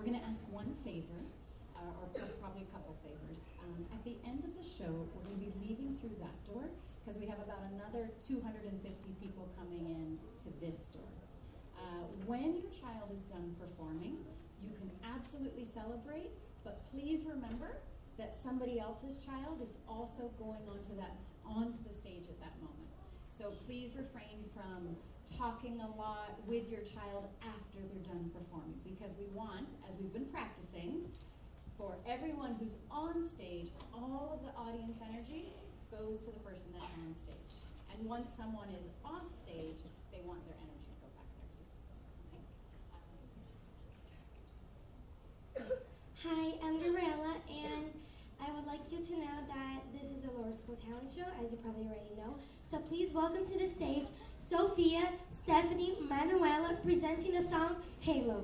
we're going to ask one favor, or probably a couple favors. At the end of the show, we're going to be leaving through that door because we have about another 250 people coming in to this door. When your child is done performing, you can absolutely celebrate, but please remember that somebody else's child is also going onto the stage at that moment. So please refrain from talking a lot with your child after they're done performing, because we want, as we've been practicing, for everyone who's on stage, all of the audience energy goes to the person that's on stage. And once someone is off stage, they want their energy to go back there too. Okay? Hi, I'm Gabriella, and I would like you to know that this is a lower school talent show, as you probably already know. So please welcome to the stage Sophia, Stephanie, Manuela, presenting the song Halo.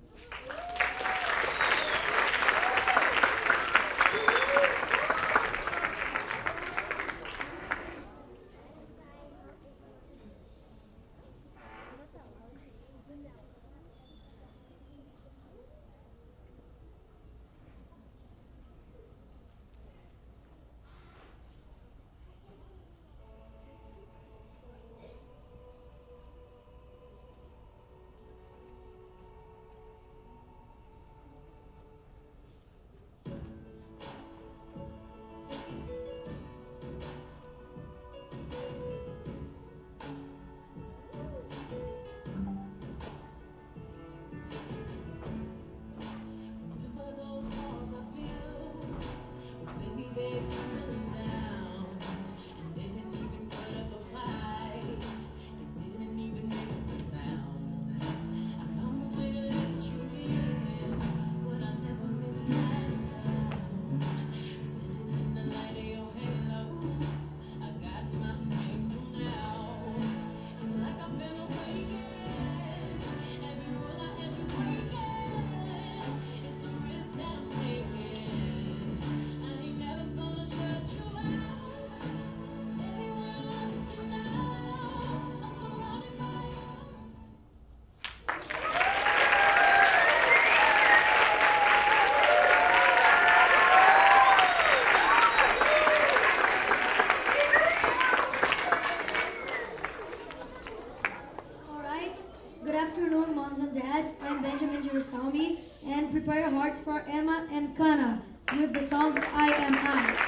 And prepare your hearts for Emma and Kana with the song I Am I.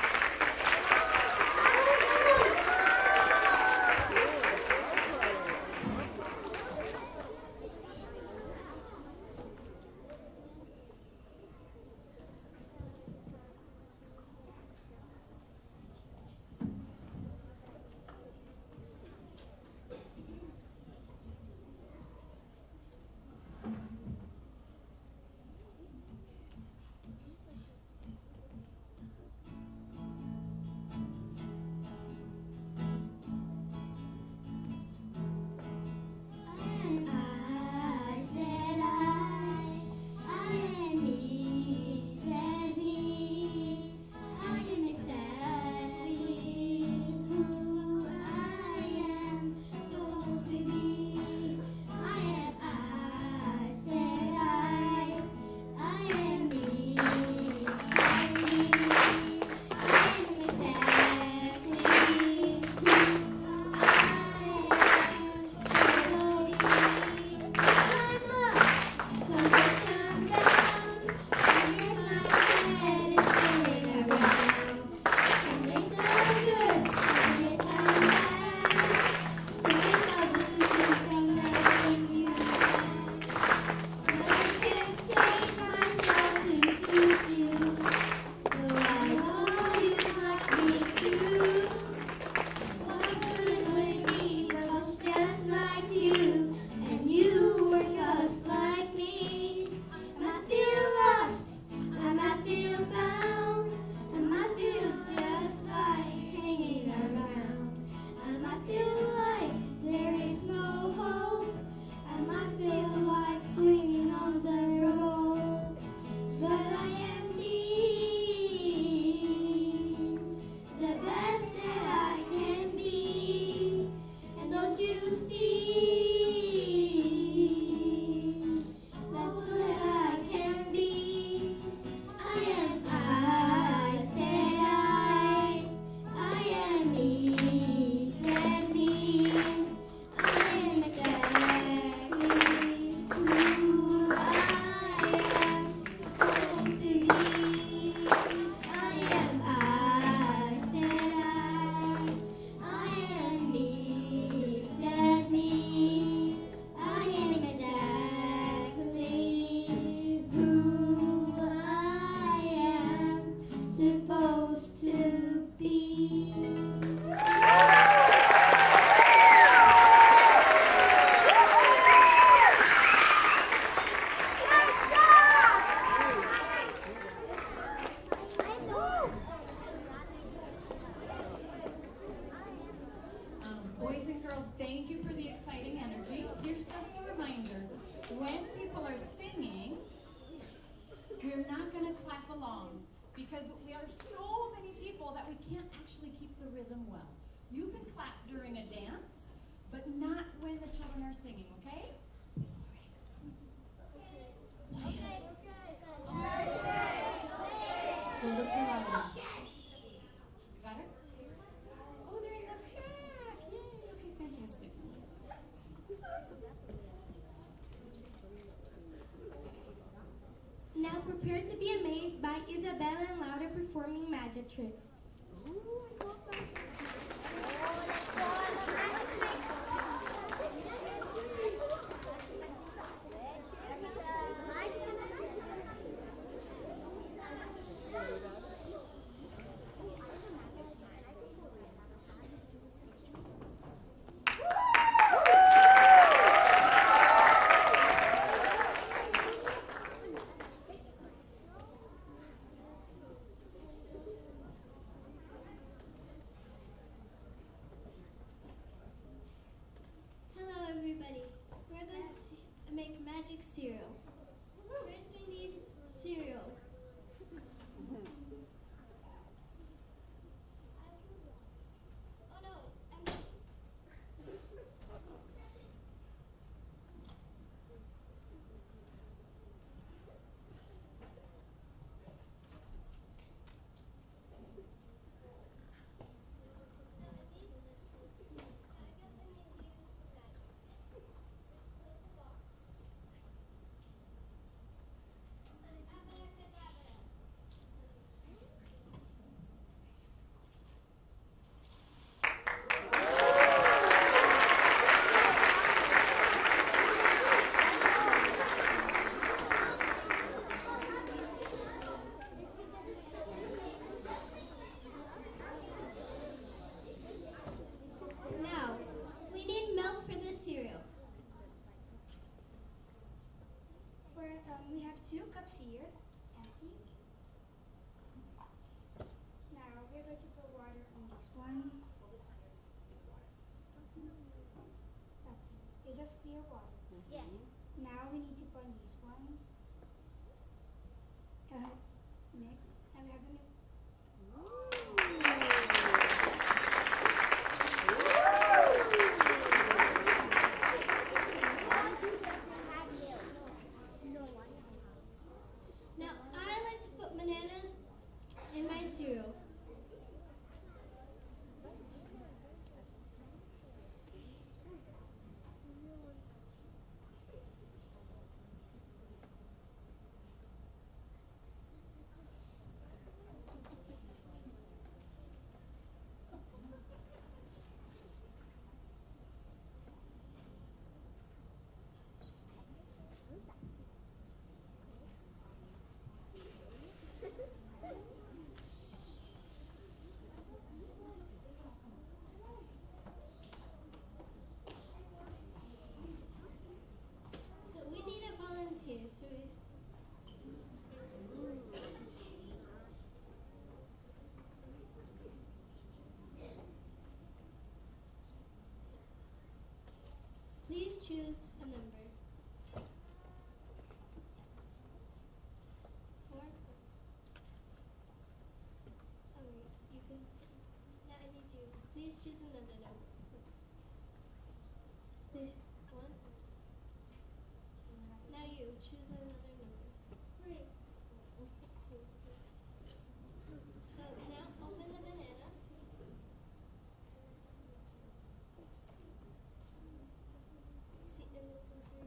Boys and girls, thank you for the exciting energy. Here's just a reminder. When people are singing, we're not going to clap along because we are so many people that we can't actually keep the rhythm well. You can clap during a dance, but not when the children are singing, okay? Well, look around. Got it? Oh, they're in the back. Yay. Okay, fantastic. Now prepare to be amazed by Isabella and Laura performing magic tricks. Make magic cereal. First we need cereal. Oh no, it's empty. We have 2 cups here, empty. Now we're going to put water on this one. Okay. Is this clear water? Yeah. Now we need to put on this one. Mix. And we have to mix. Now I like to put bananas in my cereal. So we need a volunteer. Please choose a number. 4. Okay, you can stay. Now I need you. Please choose another number. Please, 1. Now you choose another number. 3. 2. So now open the banana. See, it looks like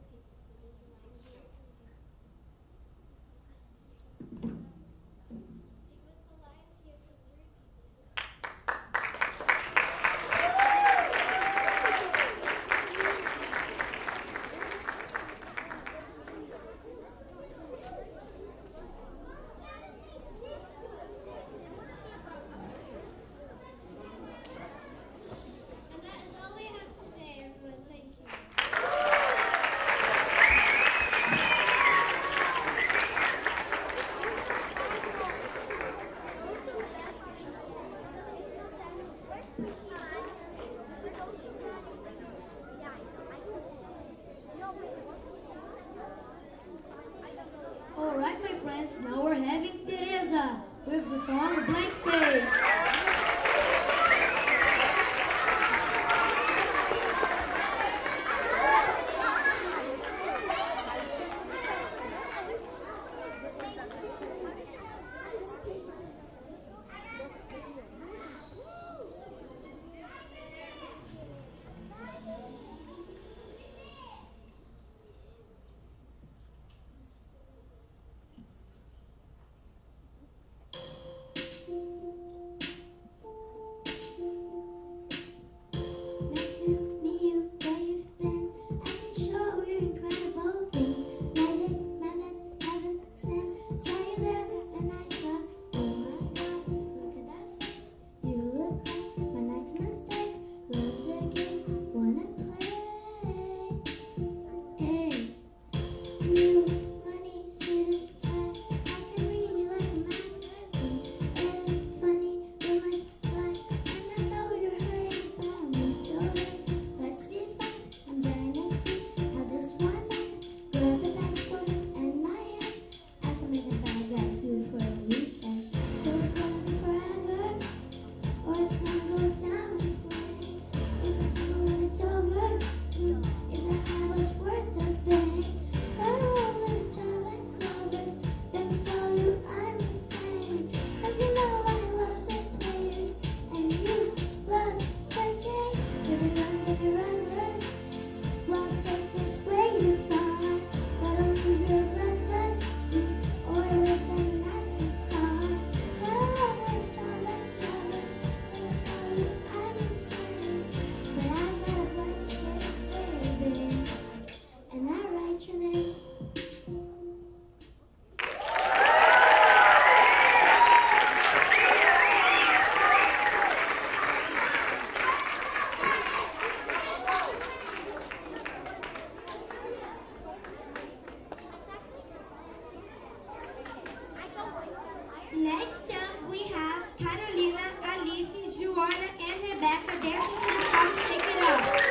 we're having Teresa with the song Blank Space. Next up, we have Carolina, Alice, Joanna, and Rebecca dancing to the song Shake It Up.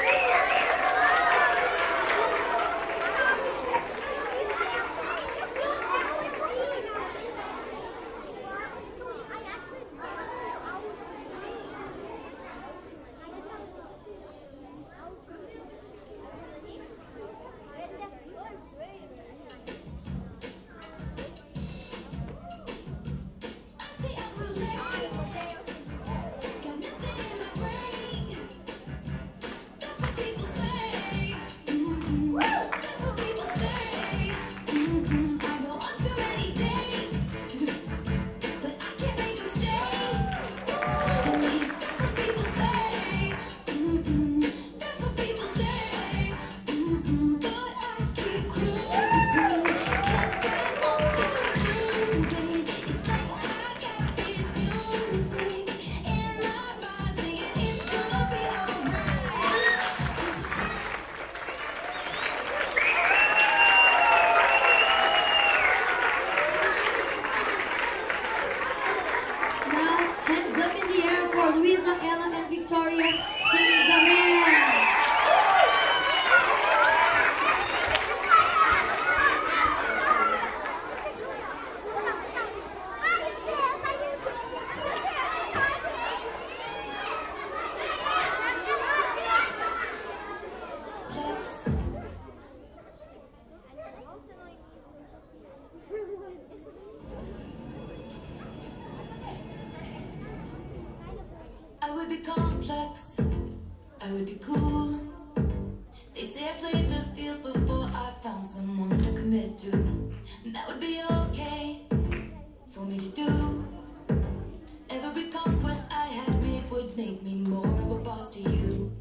I would be complex, I would be cool. They say I played the field before I found someone to commit to. And that would be okay for me to do. Every conquest I had made would make me more of a boss to you.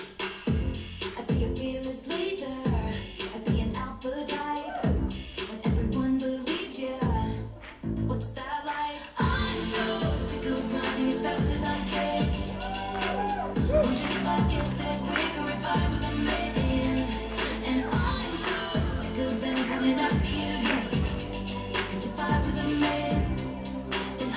I'd be a fearless leader, I'd be an alpha type. When everyone believes ya, what's that like? I'm so sick of running as fast as I can. Wonder if I'd get there quicker if I was a man. And I'm so sick of them coming at me again. 'Cause if I was a man, then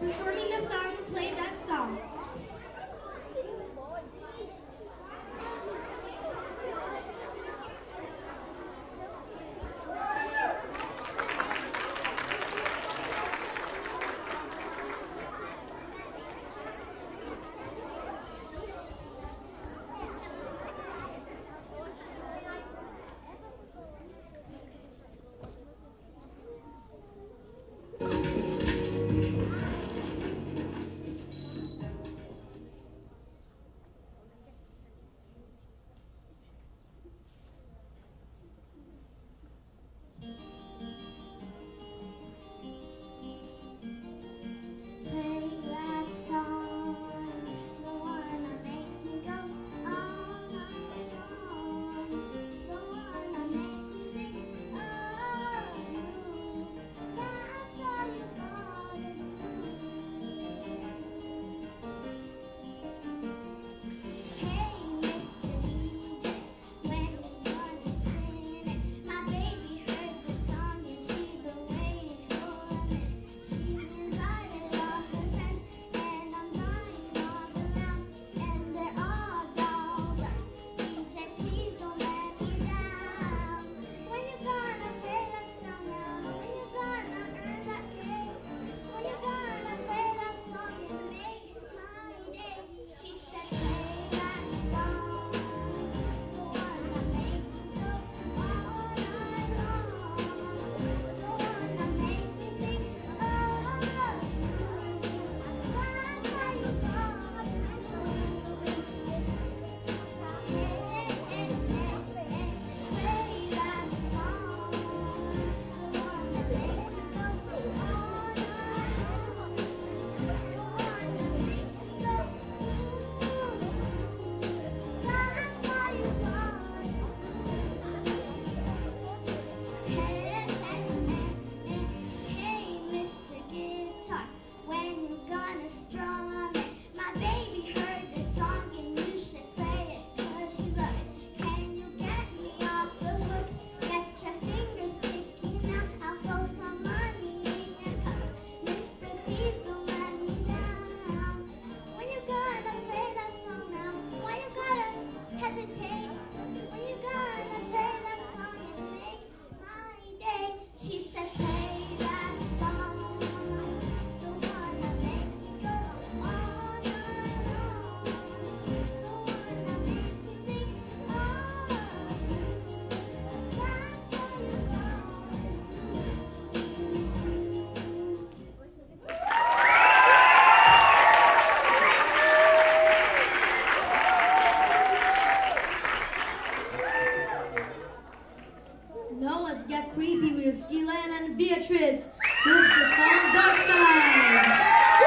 performing the song Play That Song. Now let's get creepy with Elaine and Beatrice with the song Dark Side.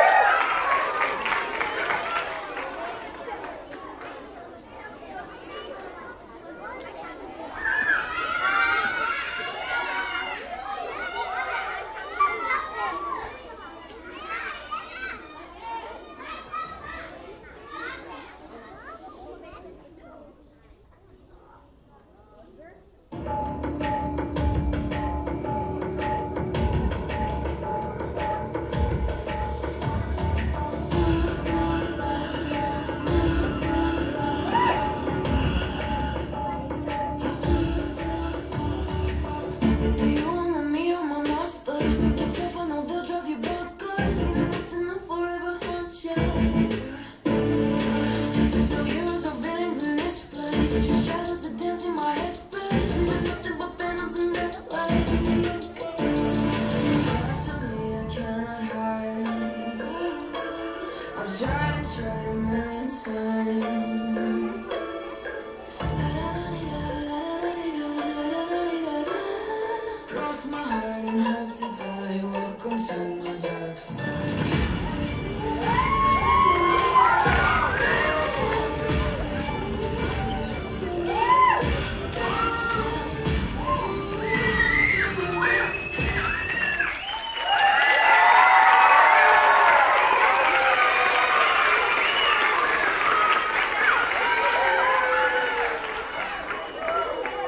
Do you wanna meet all my monsters? Think you're tough, I know they'll drive you bonkers. We know that's enough forever, hunt you. There's no heroes or villains in this place. Just shadows that dance in my headspace. And there's nothing but phantoms in that way. Personally, I cannot hide. I've tried a million times. Cross my heart and hope to die. Welcome to my dark side.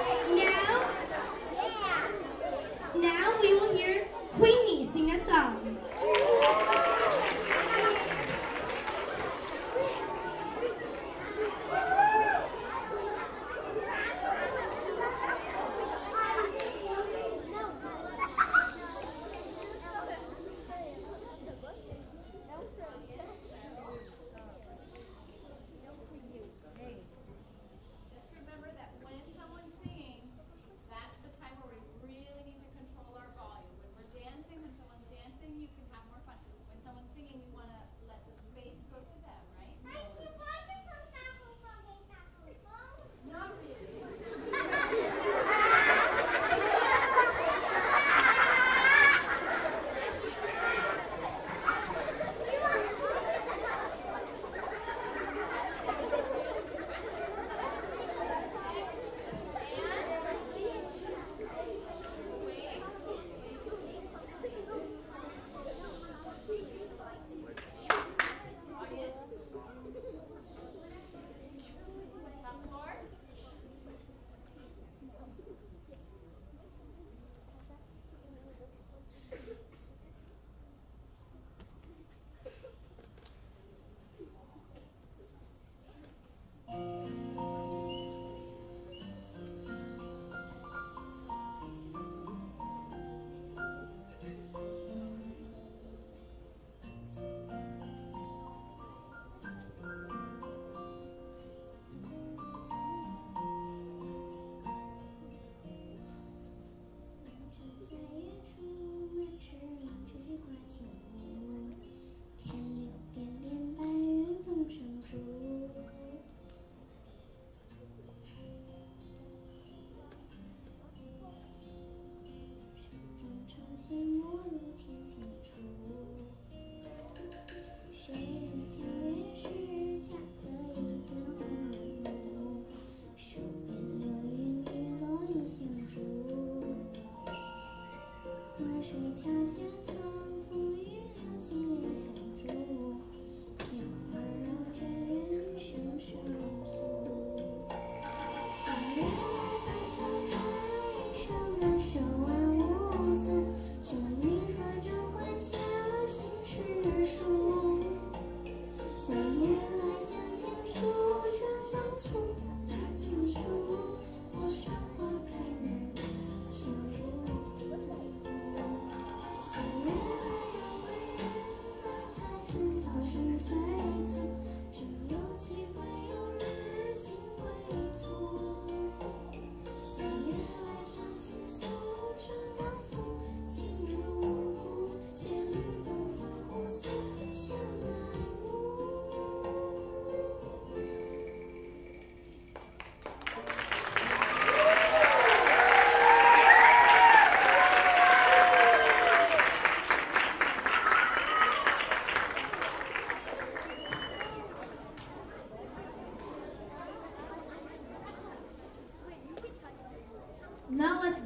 Now we will hear Queenie sing a song.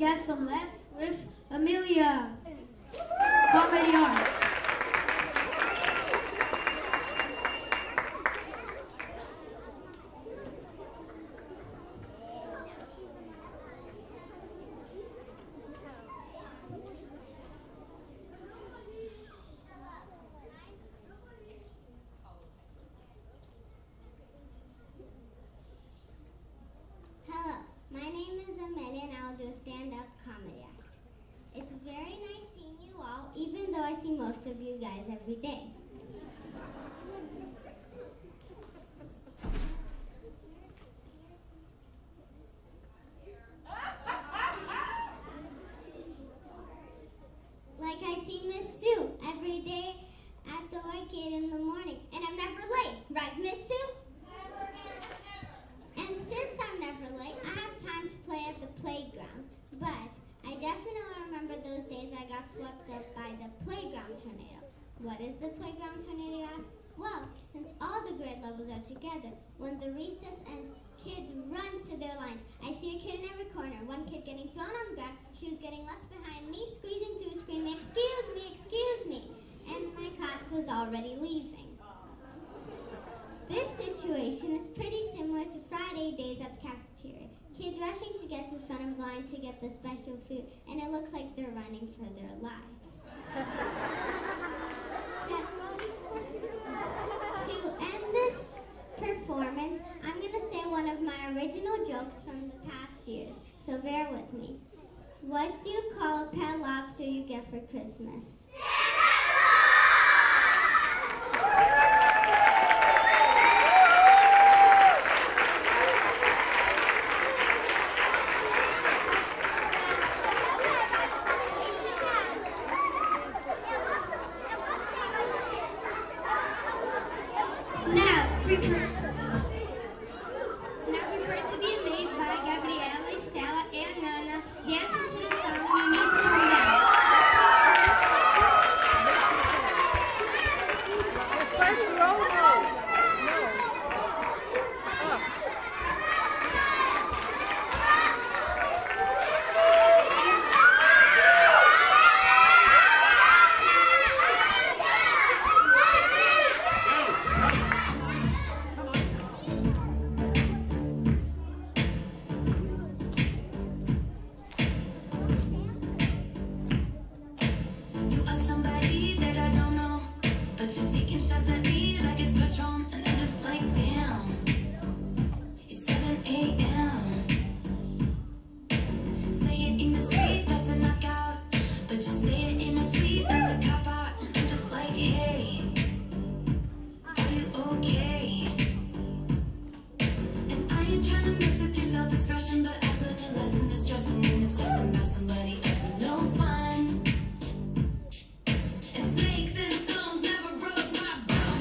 get some laughs with Amelia. Comedy art. Hello, my name is Amelia and I will do a stand-up comedy act. It's very nice seeing you all, even though I see most of you guys every day. Like I see Miss Sue every day at the White Gate in the morning, and I'm never late, right, Miss Sue? And since I'm never late, I have time to play at the playground. But I definitely remember those days I got swept up by the playground tornado. What is the playground tornado, you ask? Well, since all the grade levels are together, when the recess ends, kids run to their lines. I see a kid in every corner, one kid getting thrown on the ground, shoes getting left behind, me squeezing through, screaming, excuse me, and my class was already leaving. This situation is pretty similar to Friday days at the cafeteria. Kids rushing to get to the front of the line to get the special food, and it looks like they're running for their lives. To end this performance, I'm going to say one of my original jokes from the past years, so bear with me. What do you call a pet lobster you get for Christmas? Now, prepare to be amazed by Gabriela, Stella, and Nana dancing to the song You Need to Come Down. First row, no. You are somebody that I don't know, but you're taking shots at me like it's Patron, and I'm just like, damn. It's 7 a.m. Say it in the street, that's a knockout, but you say it in a tweet, that's a cop out, and I'm just like, hey, are you okay? And I ain't trying to mess with your self-expression, but I've learned a lesson that stressing and obsessing about somebody else is no fun. And snakes and stones never broke my bones.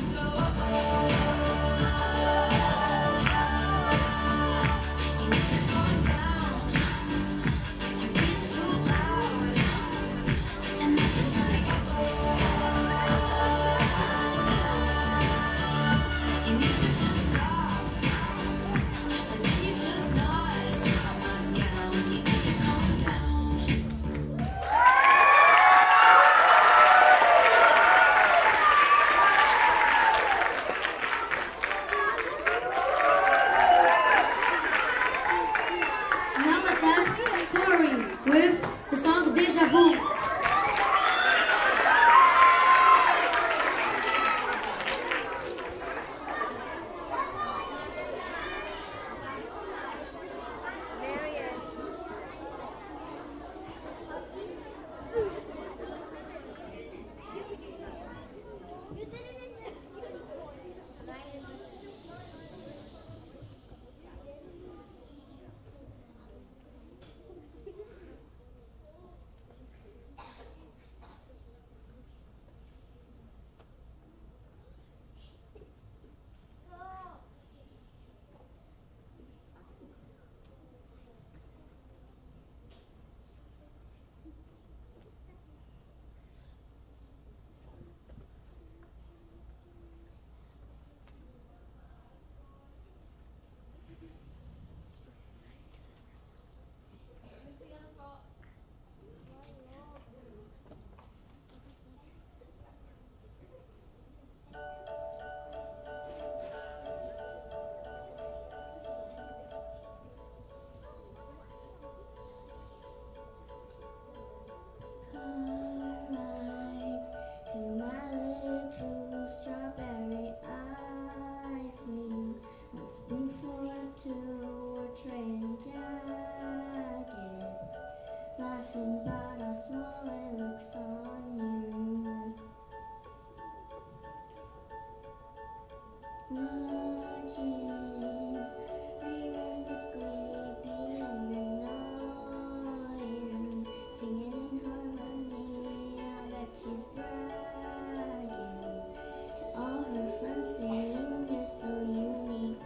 watching reruns of Glee, being annoying, singing in harmony. I bet she's bragging to all her friends, saying you're so unique.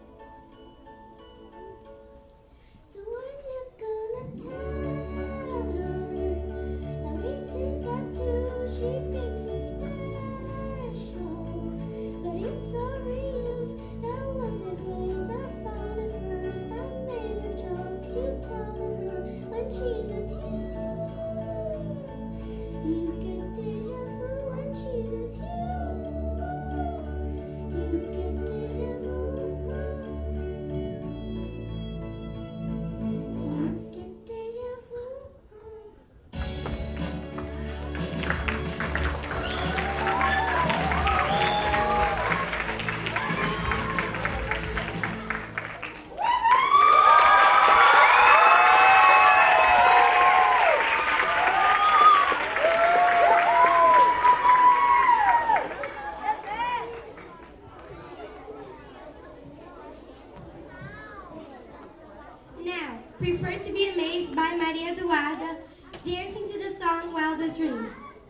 So when you gonna tell her that we did that too? She thinks it's special, but it's a reuse. That wasn't place I found it first. I made the jokes you tell her when she's with you. You get deja vu when she's with you. You get deja vu. Get deja vu. Now, prepare to be amazed by Maria Eduarda dancing to the song Wildest Dreams.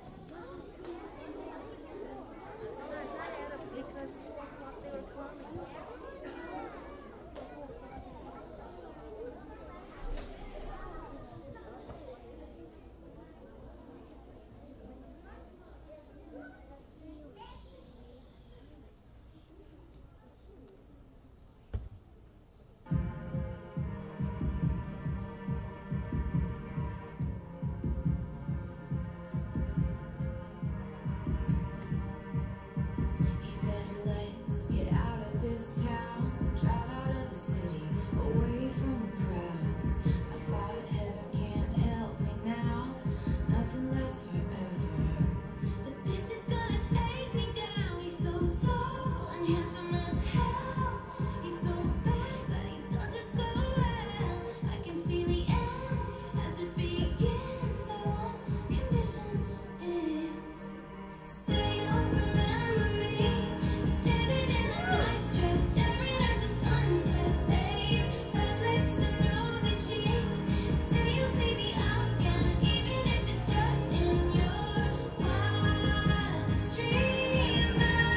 He said, let's get out of this town, drive out of the city, away from the crowds. I thought heaven can't help me now, nothing lasts forever. But this is gonna take me down. He's so tall and handsome as hell. He's so bad, but he does it so well. I can see the end as it begins. My one condition is, say you'll remember me, standing in a nice dress, staring at the sunset, babe. Red lips and rosy cheeks. Say you'll see me again, even if it's just in your wildest dreams.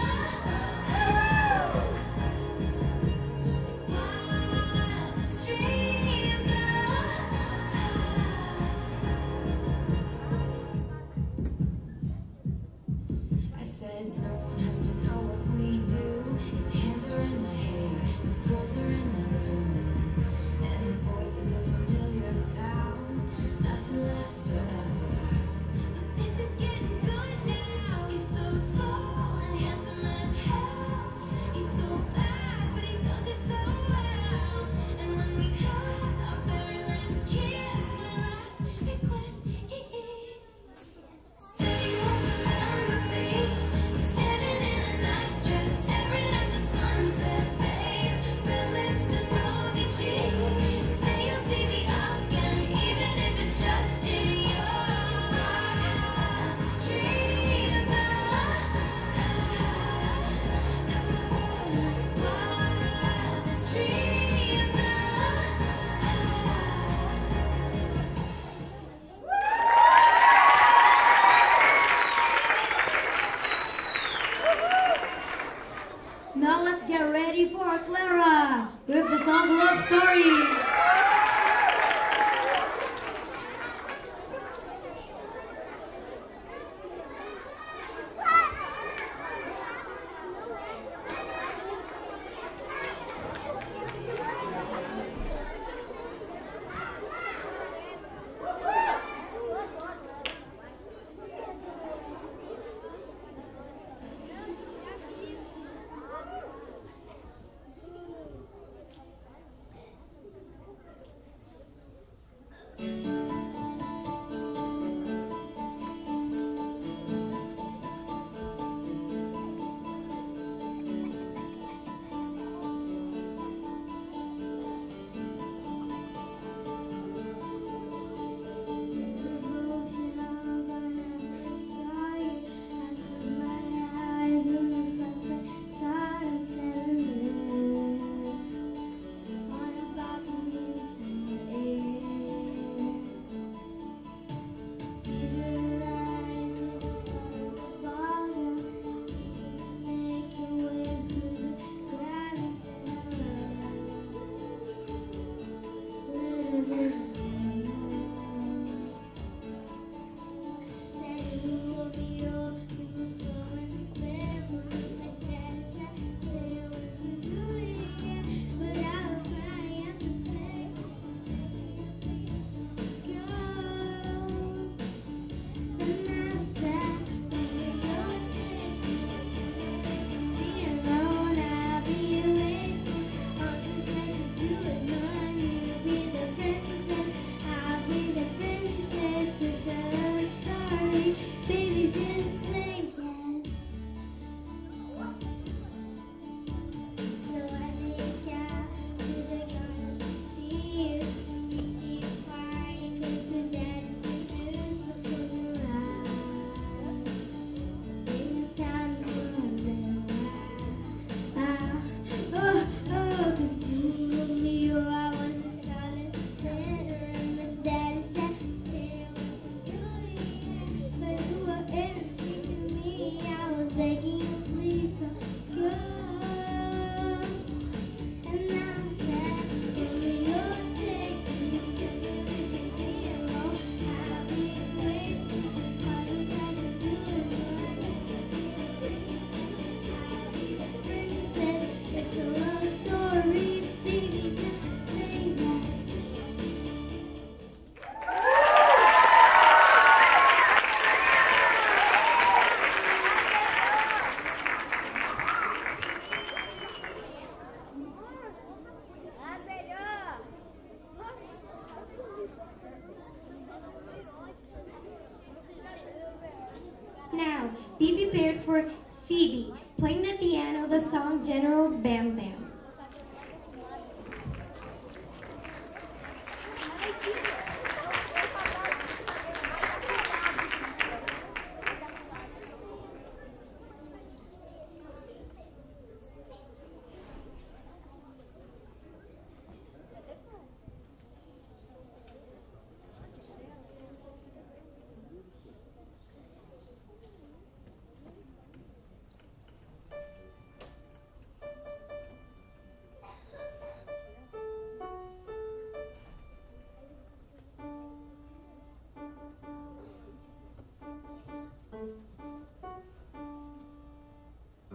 Wildest dreams. I said no one has to know what we do. His hands are in my hair, his clothes are in the room, and his voice is a familiar sound. Nothing lasts forever, but this is getting good now. He's so tall and handsome as hell. He's so bad, but he does it so well. And when we had our very last kiss, my last request is, say you'll remember me, standing in a nice dress, staring at the sunset, babe. Red lips and rosy cheeks. Say you'll see me again, even if it's just in your wildest dreams. Wildest dreams. Now let's get ready for Clara with the song Love Story.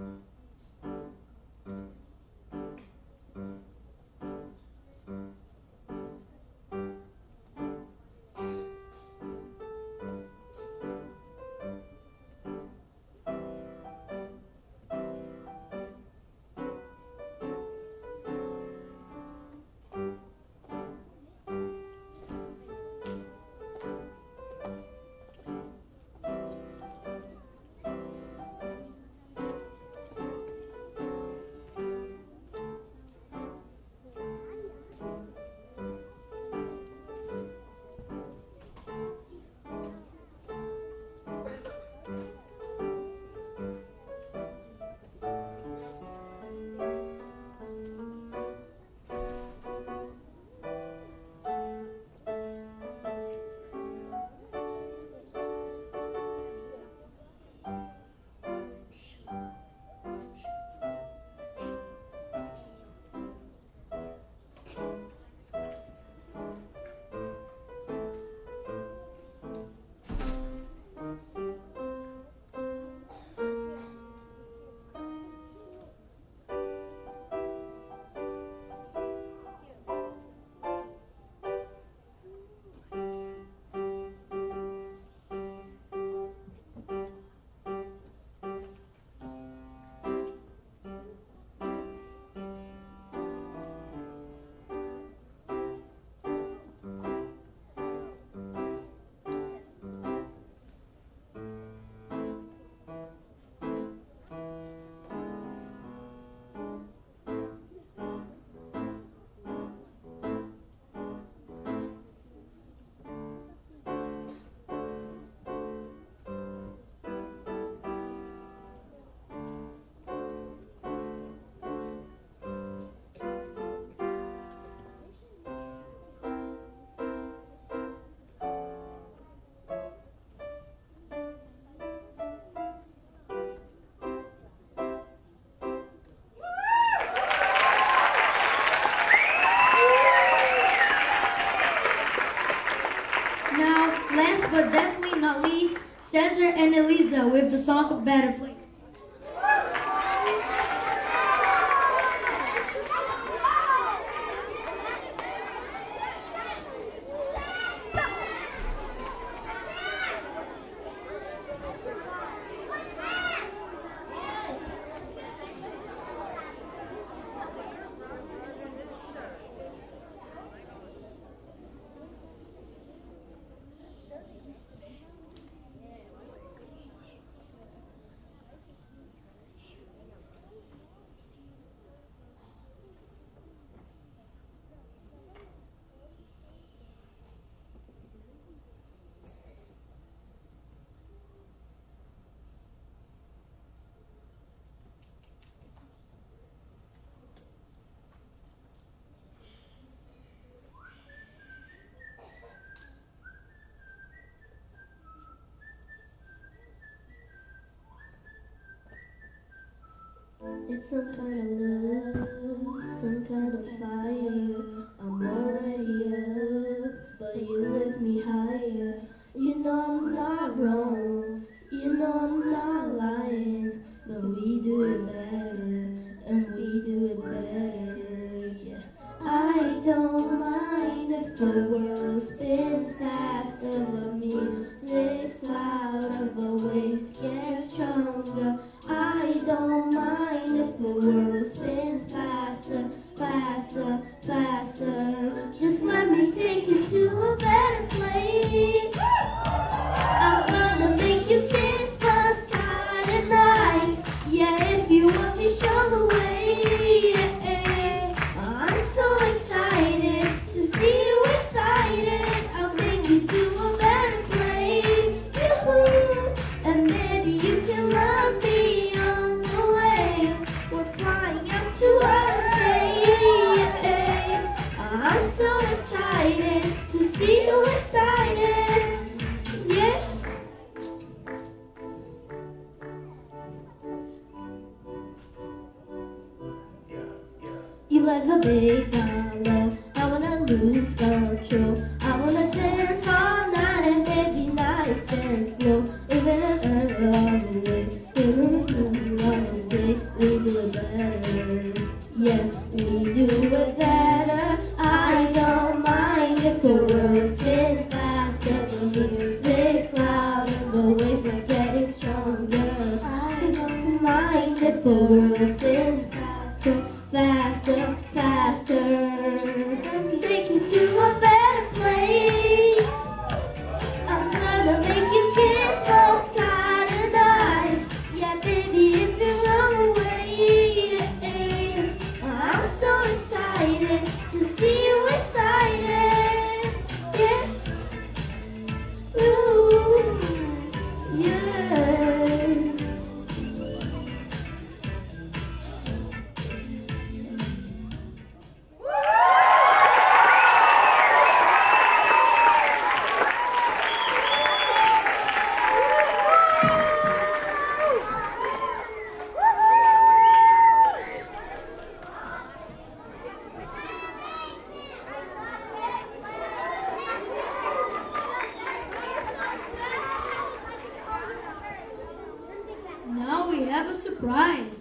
but definitely not least, Cesar and Elisa with the song of Better Place. It's some kind of love, some kind of fire. I'm already up, but you lift me higher. You know I'm not wrong, you know I'm not lying, but we do it better, and we do it better, yeah. I don't mind if the world spins faster, the music's louder, the waves get stronger. I don't mind if the world spins faster, faster, faster. Just let me take you to a better place. I'm gonna make you kiss the sky tonight. Yeah, if you want me, show the way. Yeah. I'm so excited to see you excited. I'll take you to a better place. Yoo-hoo. And maybe you can love me on the way. We're flying up to outer space. I'm so excited to see you excited. Yeah. You let the bass down low. I wanna lose control. I wanna dance all night and maybe nice and slow. Even if I'm on the way, on the say, mind if the world spins faster, faster, faster. Take you to a better place. I'm gonna make you kiss the sky tonight. Yeah, baby, if you run away, I'm so excited to see you excited. Yeah. Ooh, yeah. Now we have a surprise.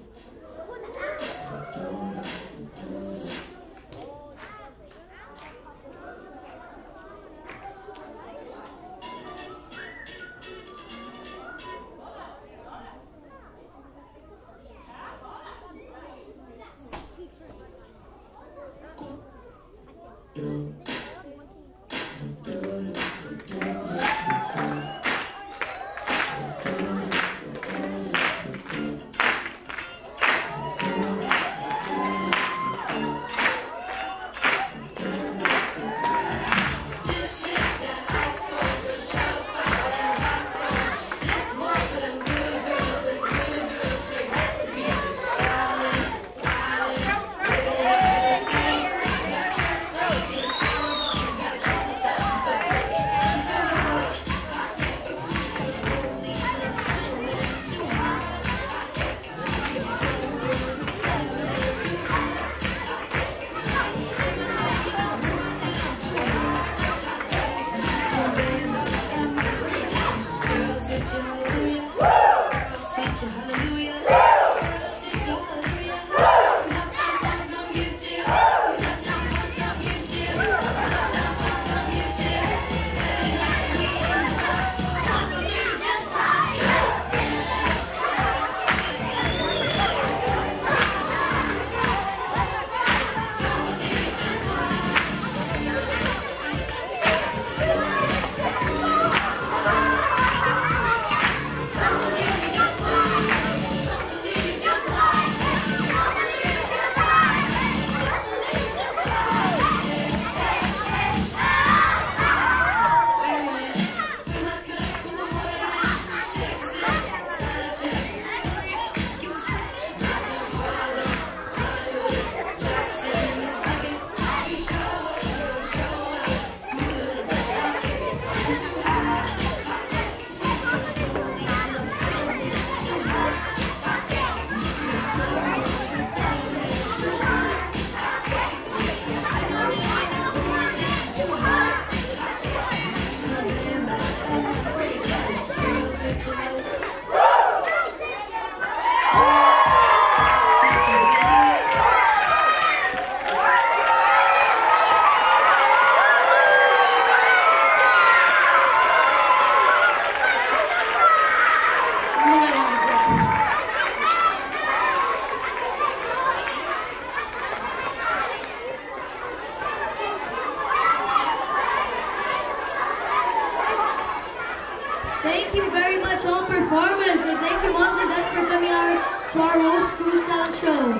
Thank you very much, all performers, and thank you once again for coming out to our Rose School Talent Show.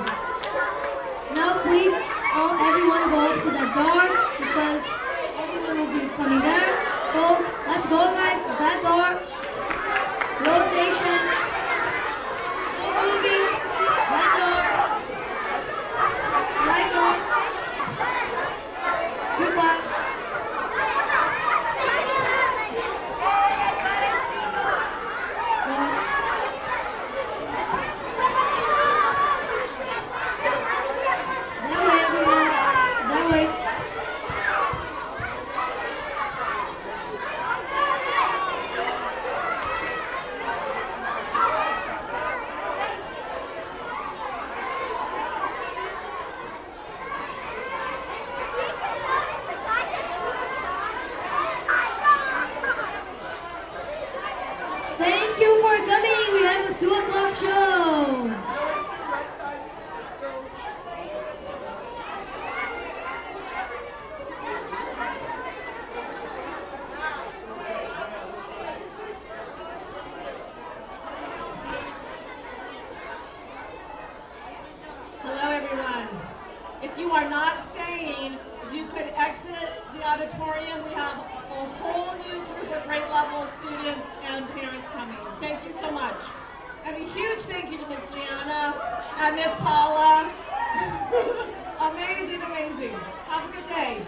Now, please, everyone go up to that door because everyone will be coming there. So, let's go, guys. That door. Rotation. No moving. That door. Right door. Goodbye. If you are not staying, you could exit the auditorium. We have a whole new group of grade level students and parents coming. Thank you so much. And a huge thank you to Miss Liana and Miss Paula. Amazing, amazing. Have a good day.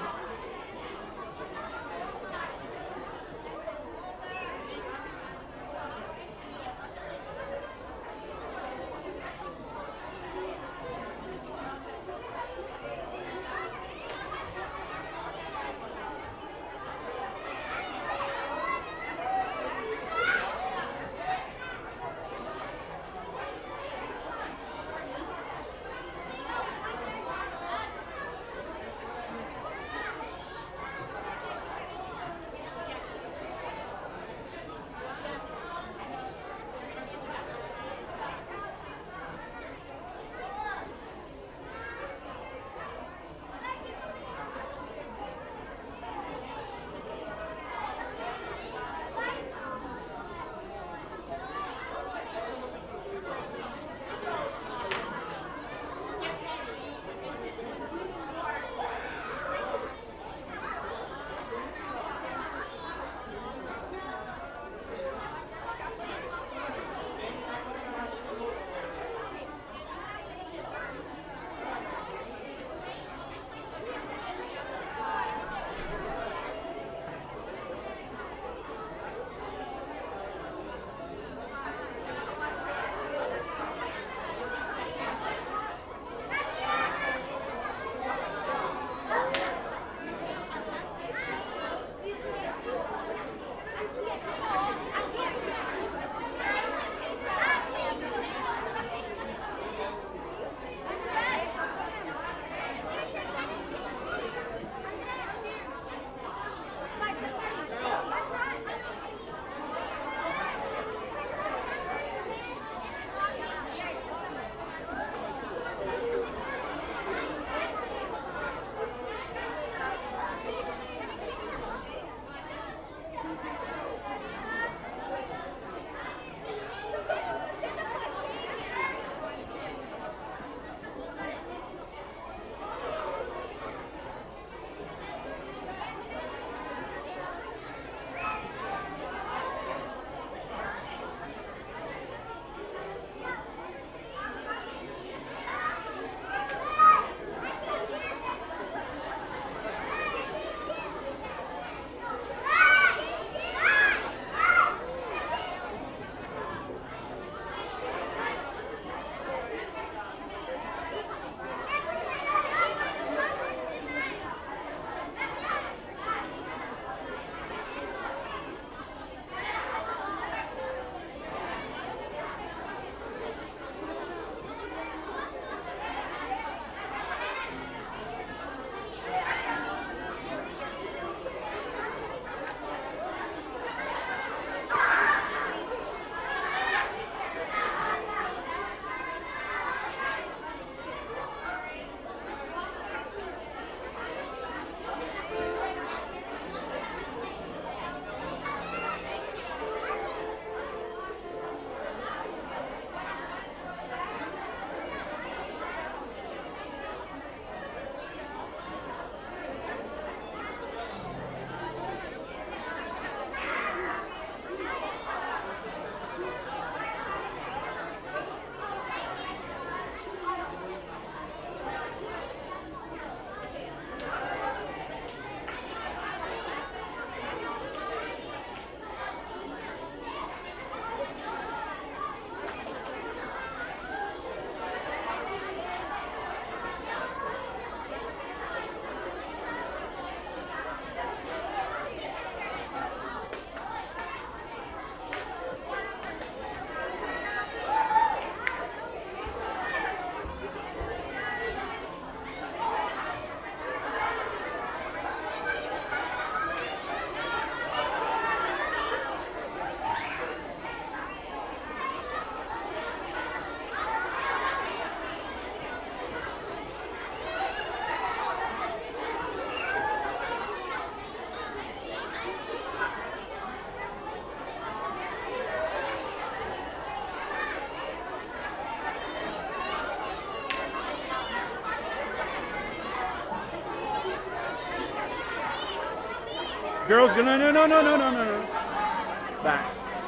Girls, no, no, no, no, no, no, no, no. Back.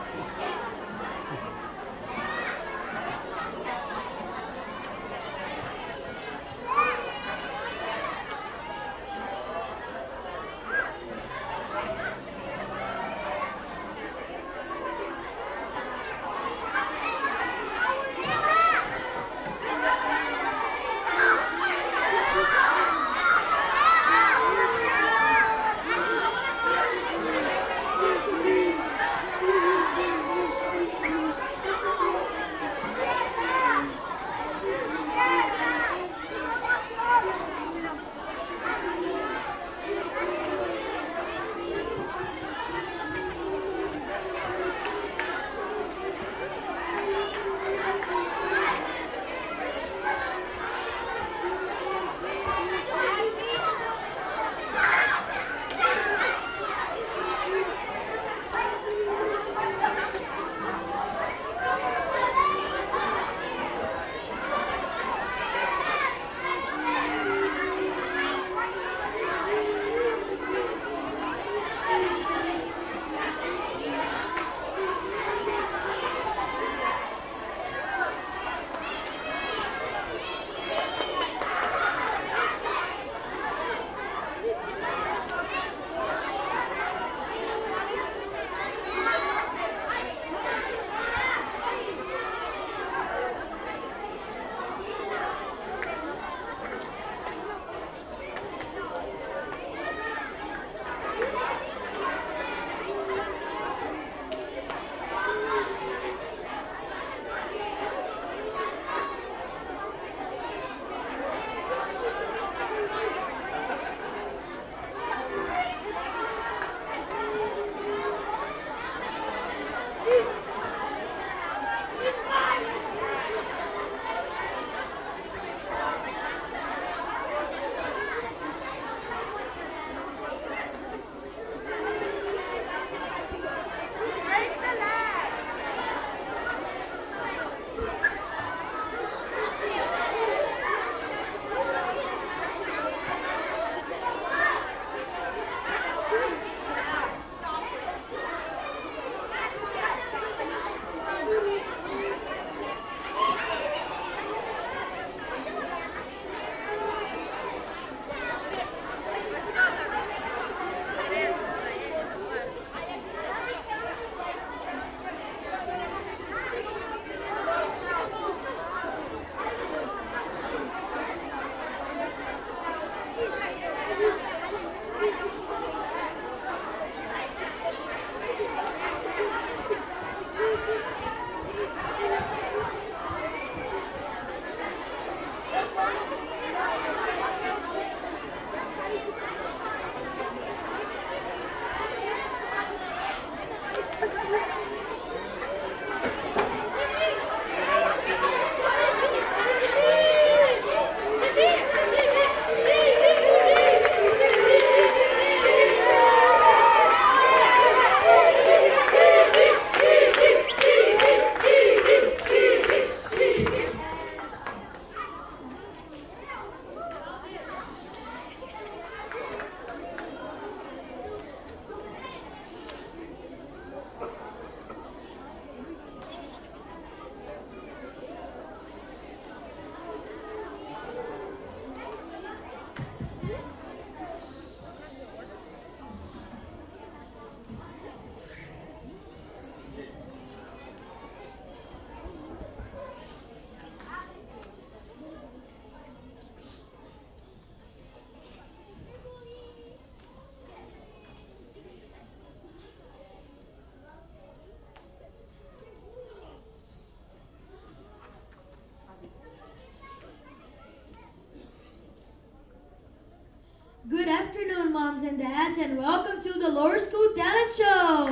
Good afternoon, moms and dads, and welcome to the Lower School Talent Show.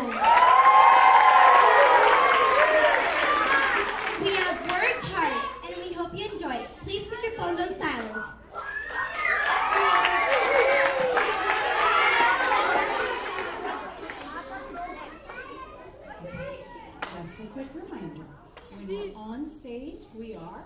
We have worked hard, and we hope you enjoy it. Please put your phones on silence. Just a quick reminder, when we're on stage, we are.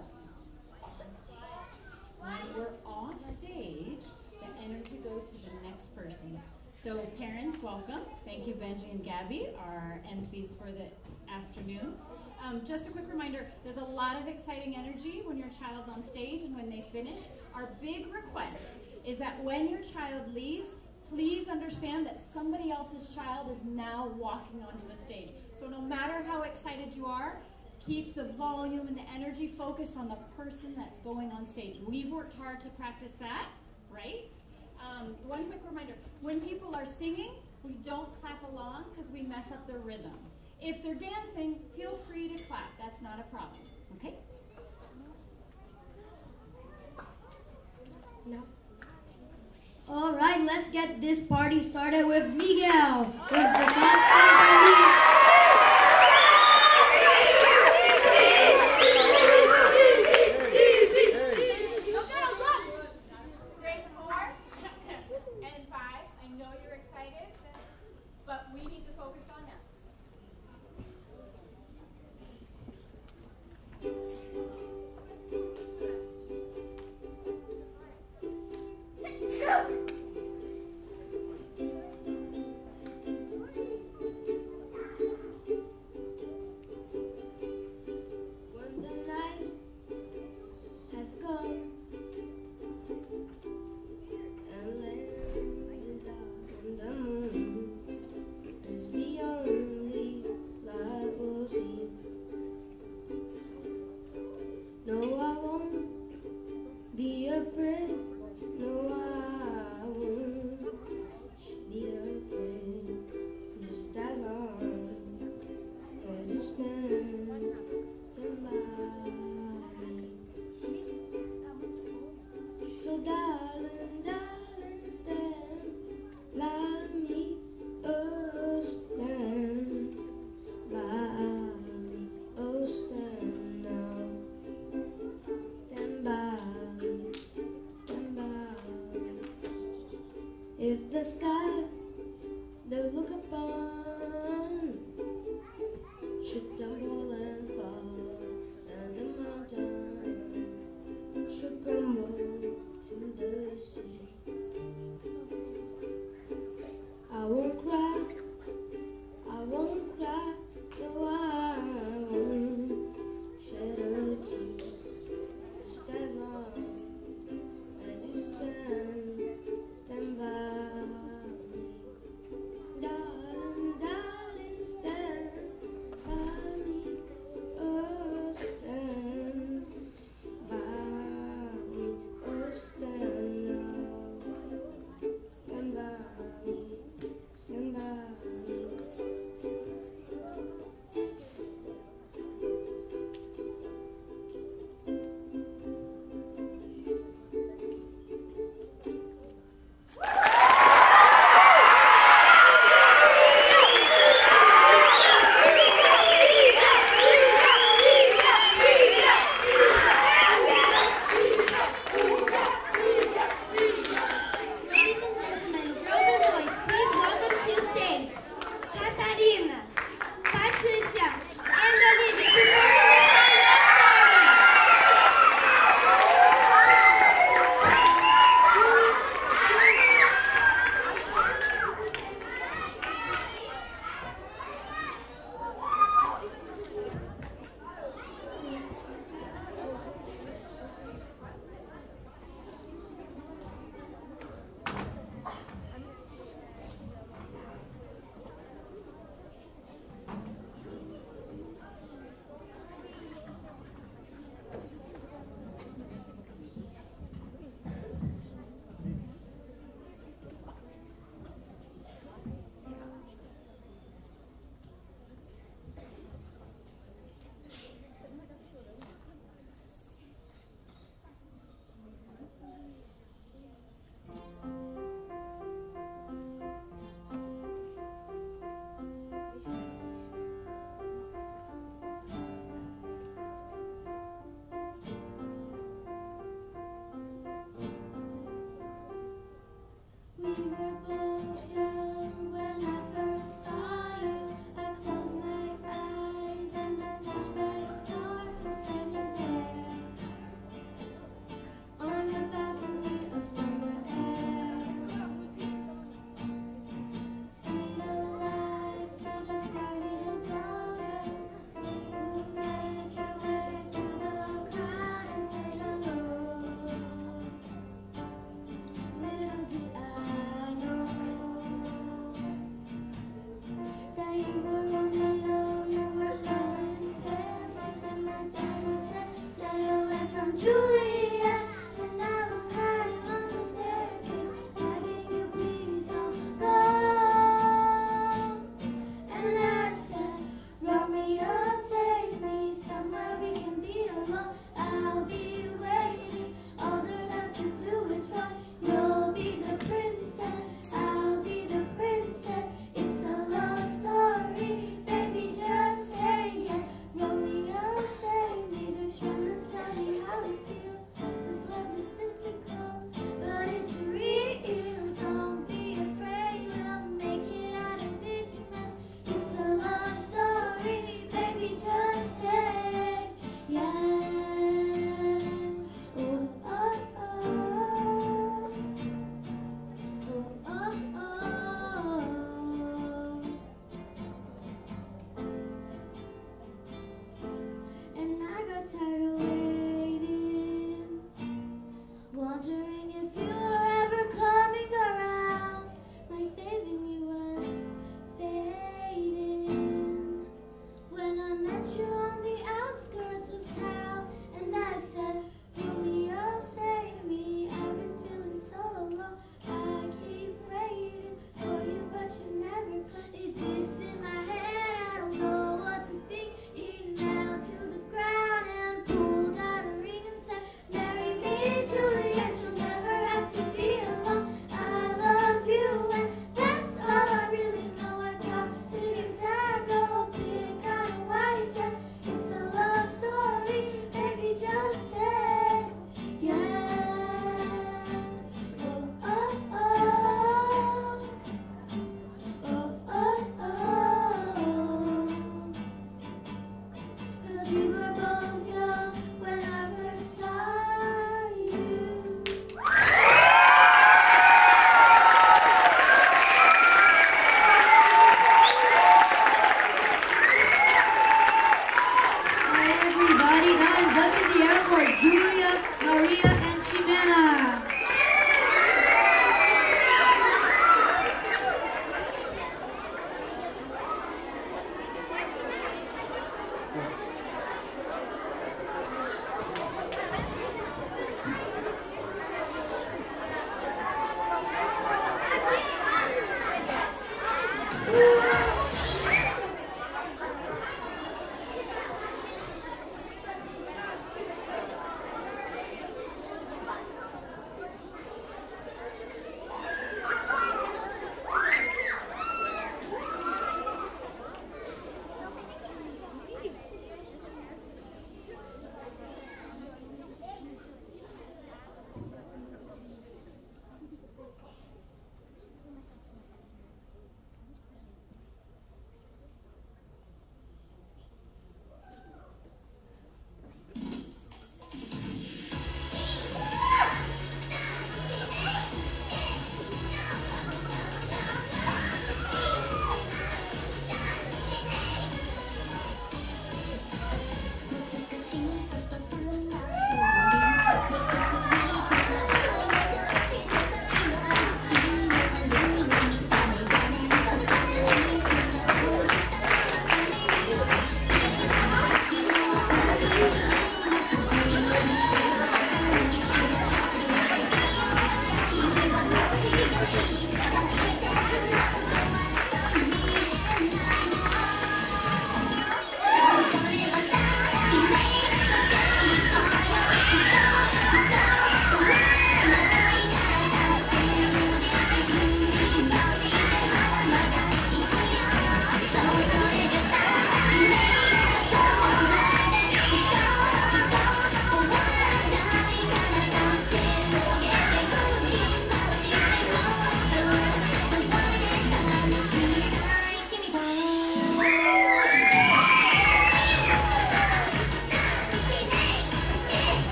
When we're off stage, the energy goes to the next person. So parents, welcome. Thank you, Benji and Gabby, our MCs for the afternoon. Just a quick reminder, there's a lot of exciting energy when your child's on stage and when they finish. Our big request is that when your child leaves, please understand that somebody else's child is now walking onto the stage. So no matter how excited you are, keep the volume and the energy focused on the person that's going on stage. We've worked hard to practice that, right? One quick reminder, when people are singing, we don't clap along because we mess up their rhythm. If they're dancing, feel free to clap. That's not a problem, okay? No. All right, let's get this party started with Miguel. With the song Grade 4 and 5, I know you're excited, but we need to focus on now. When the night has gone and land is down, the moon is the only light we'll see. No, I won't be afraid. No, I won't be afraid. Just as long as you stand by me. So darling, darling, stand by me. Oh, stand by me. Oh, stand now. Stand by me. Stand by me. If the sky they look upon should tumble and fall, and the mountain should crumble to the sea, I won't cry, I won't cry, no, I won't shed a tear, just as long as you stand by me.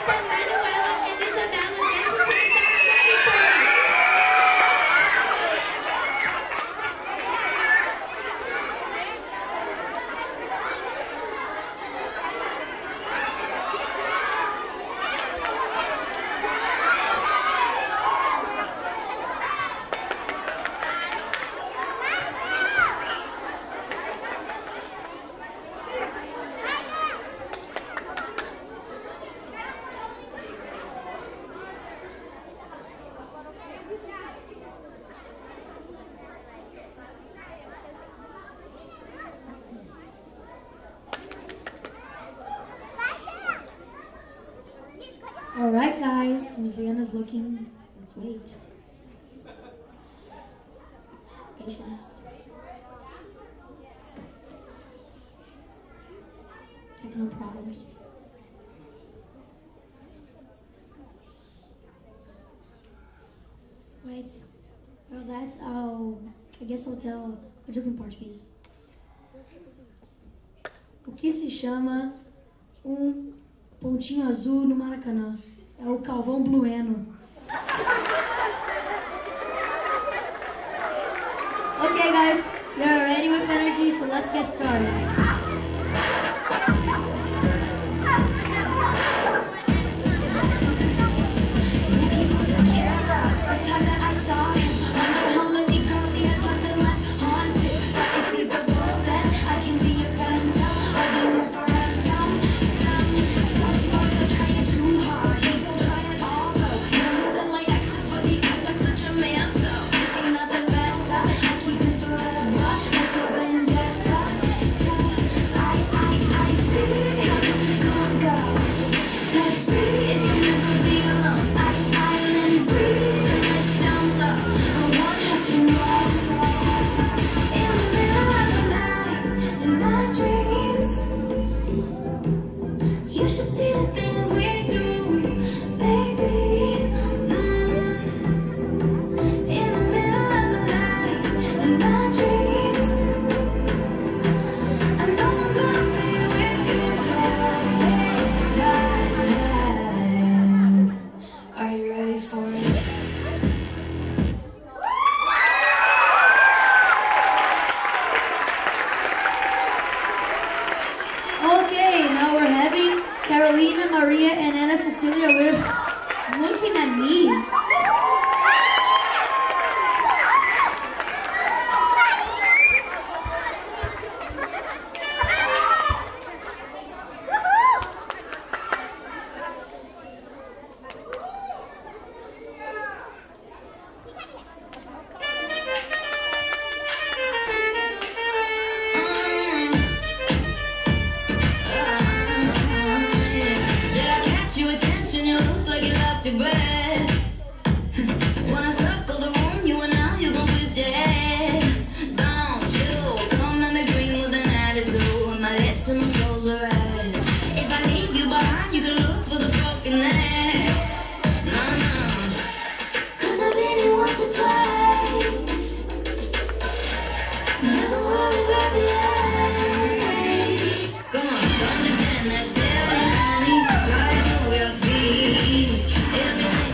Marta, Manuela, and Isabella dancing to the song Ready for It. Alright guys, Ms. Leanna's looking. Let's wait. Patience. Technical problems. Wait. Well, that's, I guess I'll tell a joke in Portuguese. O que se chama pontinho azul no Maracanã? É o Calvão Blueno. Okay guys, you're ready with energy, so let's get started. First time that I saw him, wonder how many girls he had left and left haunted. But if he's a ghost, then I can be a phantom, or the new for ransom. Some boys are trying too hard. He don't try at all though. Younger than my exes, but he acts like such a man. So I see nothing better. I keep it forever, like a vendetta. I see how this is gonna go. Touch me and you'll never be alone. Island breeze and lights down low. No one has to know. In the middle of the night, in my dreams, you should see the things we do, baby. In the middle of the night, in my dreams, I know I'm gonna be with you, so take my time. Are you ready for it? Okay, now we're having Carolina, Maria, and Ana Cecilia with Looking at Me. Did I catch your attention? You look like you lost your breath. When I circle the room, you and I, you gon' twist your head. Don't you come at me green with an attitude. My lips and my soul's are red. If I leave you behind, you can look for the brokenness. No. 'Cause I've been here once or twice. Never worry about the eyes. Come on, don't understand that staring, honey. Try to move your feet. Everything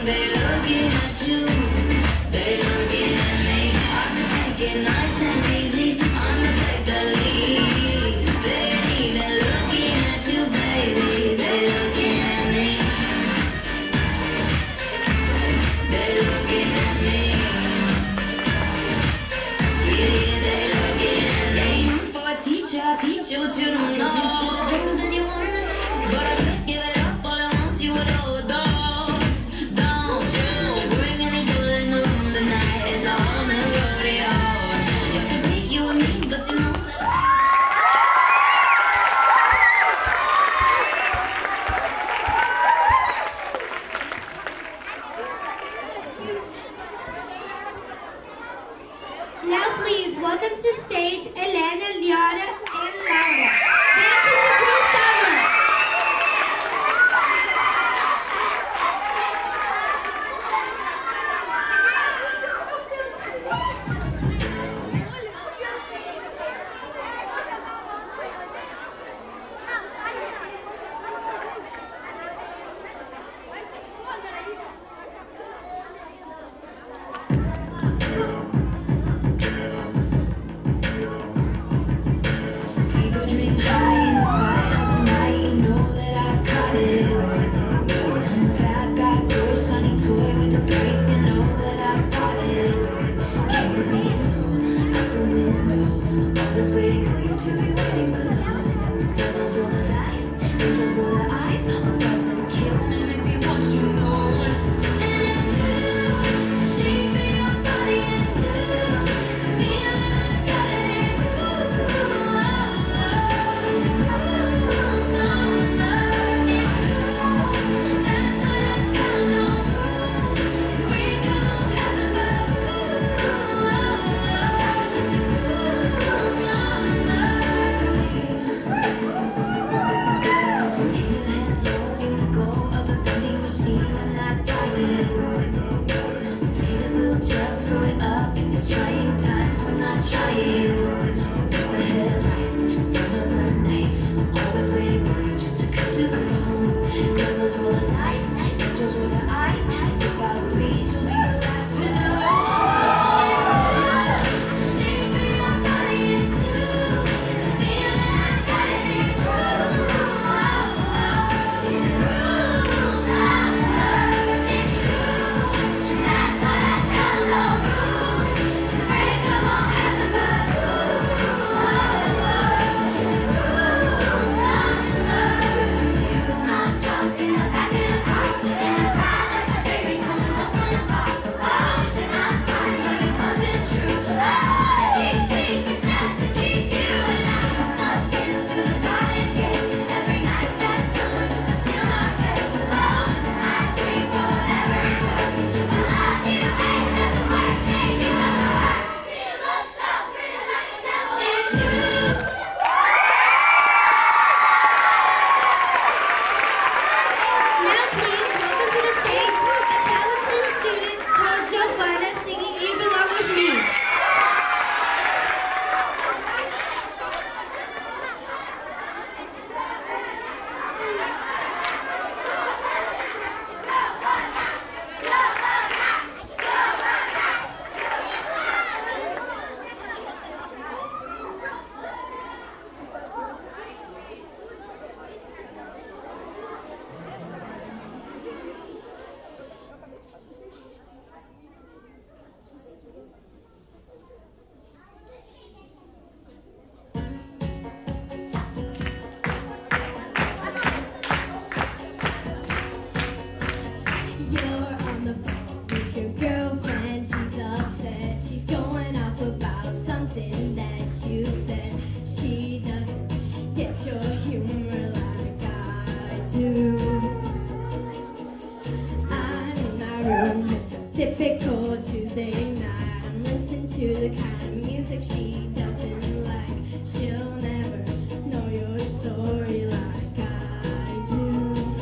Typical Tuesday night. I'm listening to the kind of music she doesn't like. She'll never know your story like I do.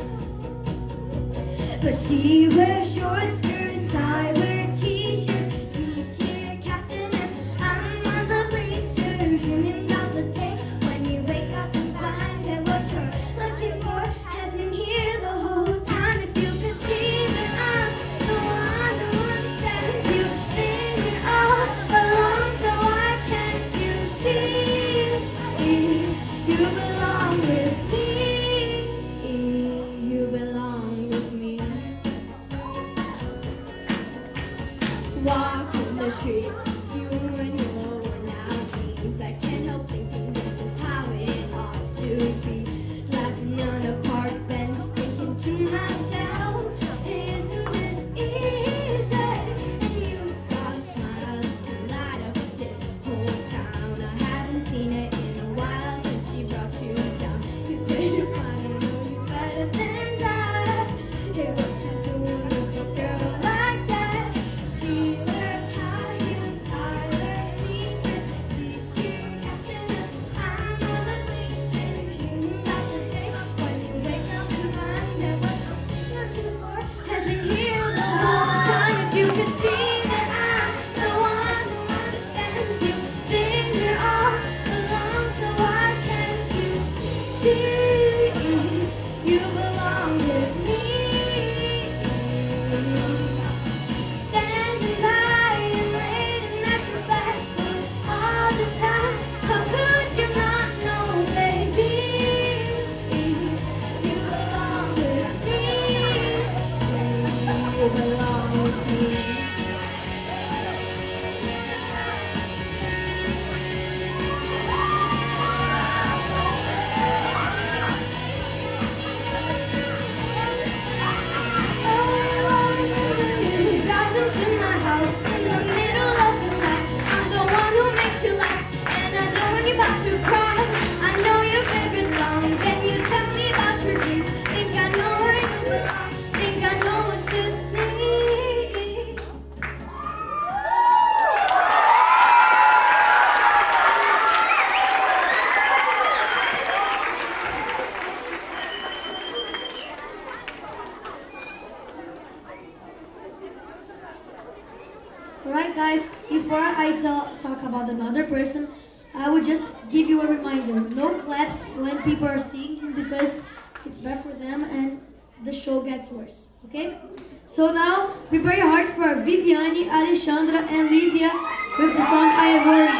But she wears short skirts, I wear t-shirts, t-shirt captain, and I'm on the bleachers, dreaming about the day when you wake up and find that what you're looking for has been here the whole time. If you could see that I'm the one who understands you, then you're all alone, so why can't you see? You belong with me. You belong with me. Walking the streets, you and your worn out jeans. I can't help thinking this is how it ought to be. Laughing on a park bench, thinking to myself, isn't this easy? And you got a smile and light up this whole town. I haven't seen it in a while since she brought you down. You say you're fine, I know you better than that. Hey, what you doing with a girl like that? She wears high heels, I wear sneakers. She's sheer captain, I'm on the bleachers, dreaming about the day when you wake up and find that what you're looking for has been here the whole time. If you could see that I'm the one who understands you, then you're all alone, so why can't you see? You belong with me. Standing by and waiting at your back all this time. How could you not know, baby? You belong with me. You belong with me. You drive into my house in the middle of the night. I'm the one who makes you laugh, and I know when you're about to cry. I know your favorite songs, and you tell me about your dreams. Think I know where you belong. Think I know what's with me. Alright guys, before I talk about another person, I would just give you a reminder. No claps when people are singing because it's bad for them and the show gets worse. Okay? So now, prepare your hearts for Viviane, Alexandra, and Livia with the song I Am Worried.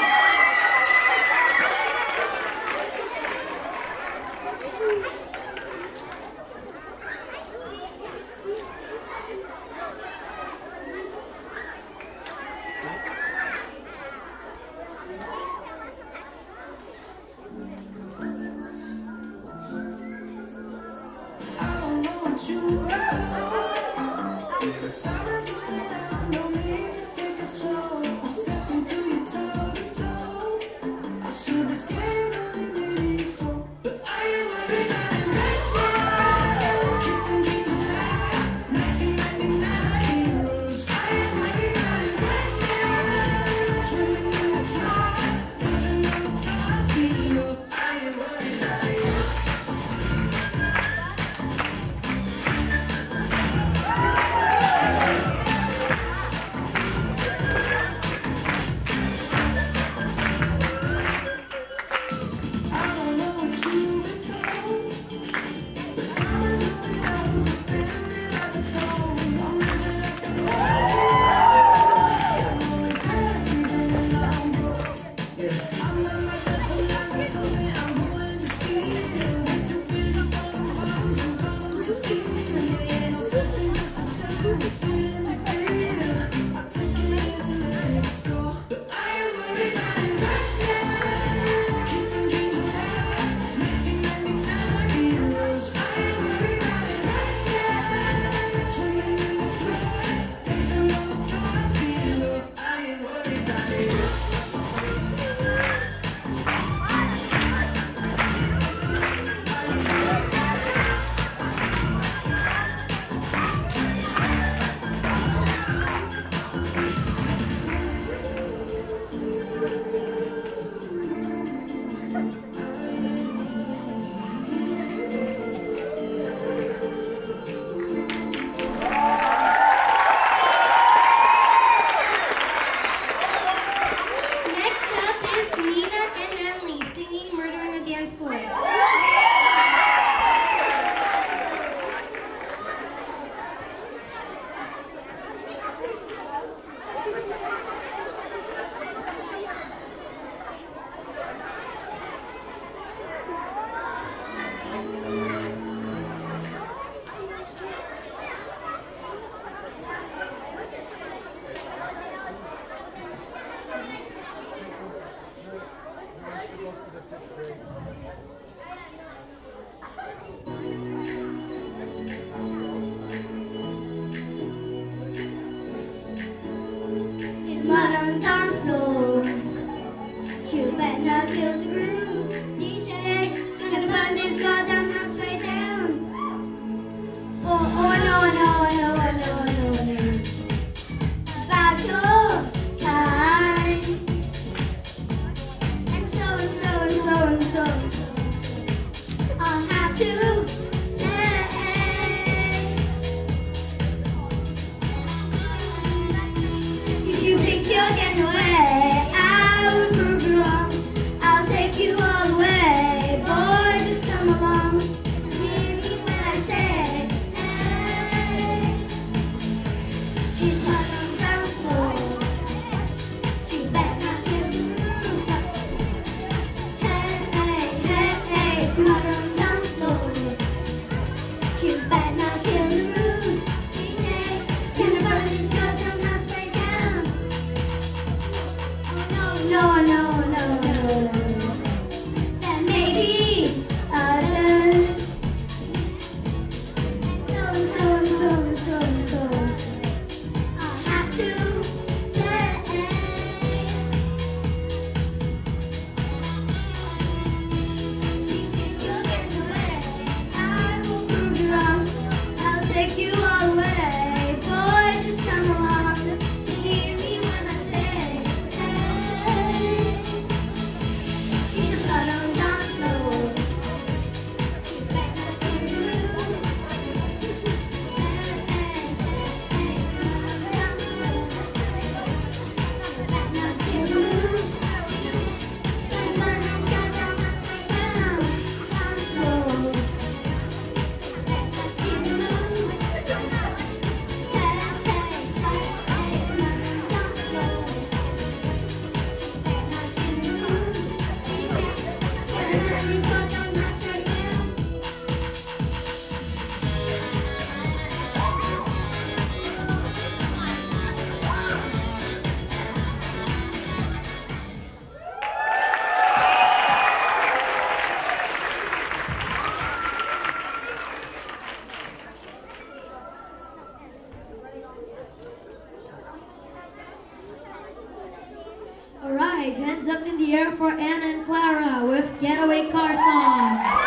hands up in the air for Anna and Clara with Getaway Car Song.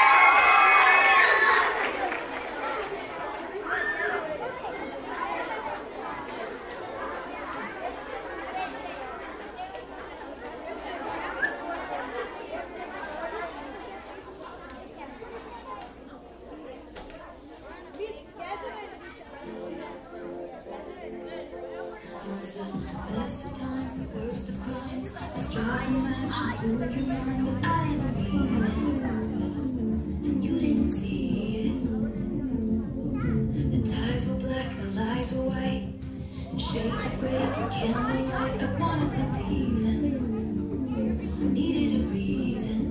Best of times, the worst of crimes. I struck a match and blew your mind, but I didn't mean it, and you didn't see it. The ties were black, the lies were white, and shades of gray and candlelight. I wanted to leave him, I needed a reason.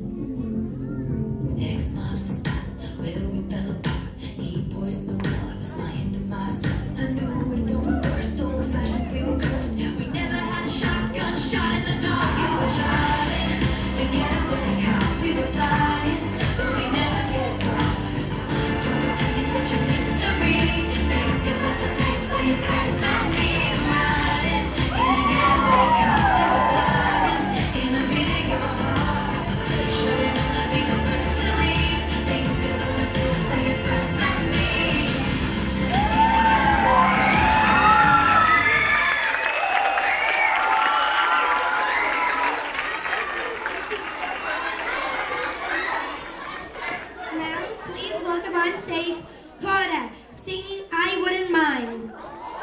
X marks the spot where we fell apart. He poisoned the well, I was lying to myself. I knew it from the first, old-fashioned, we were cursed. We never had a shotgun shot in the dark. You were driving, the getaway car. We were flying, but we never get far. Driving is such a mystery. Think about the place where you first met me. Riding in a getaway car. There were sirens in the beat of your heart. Sure enough, I'd be the first to leave. Think about the place where you first met me. Now, please welcome on stage Coda, singing I Wouldn't Mind.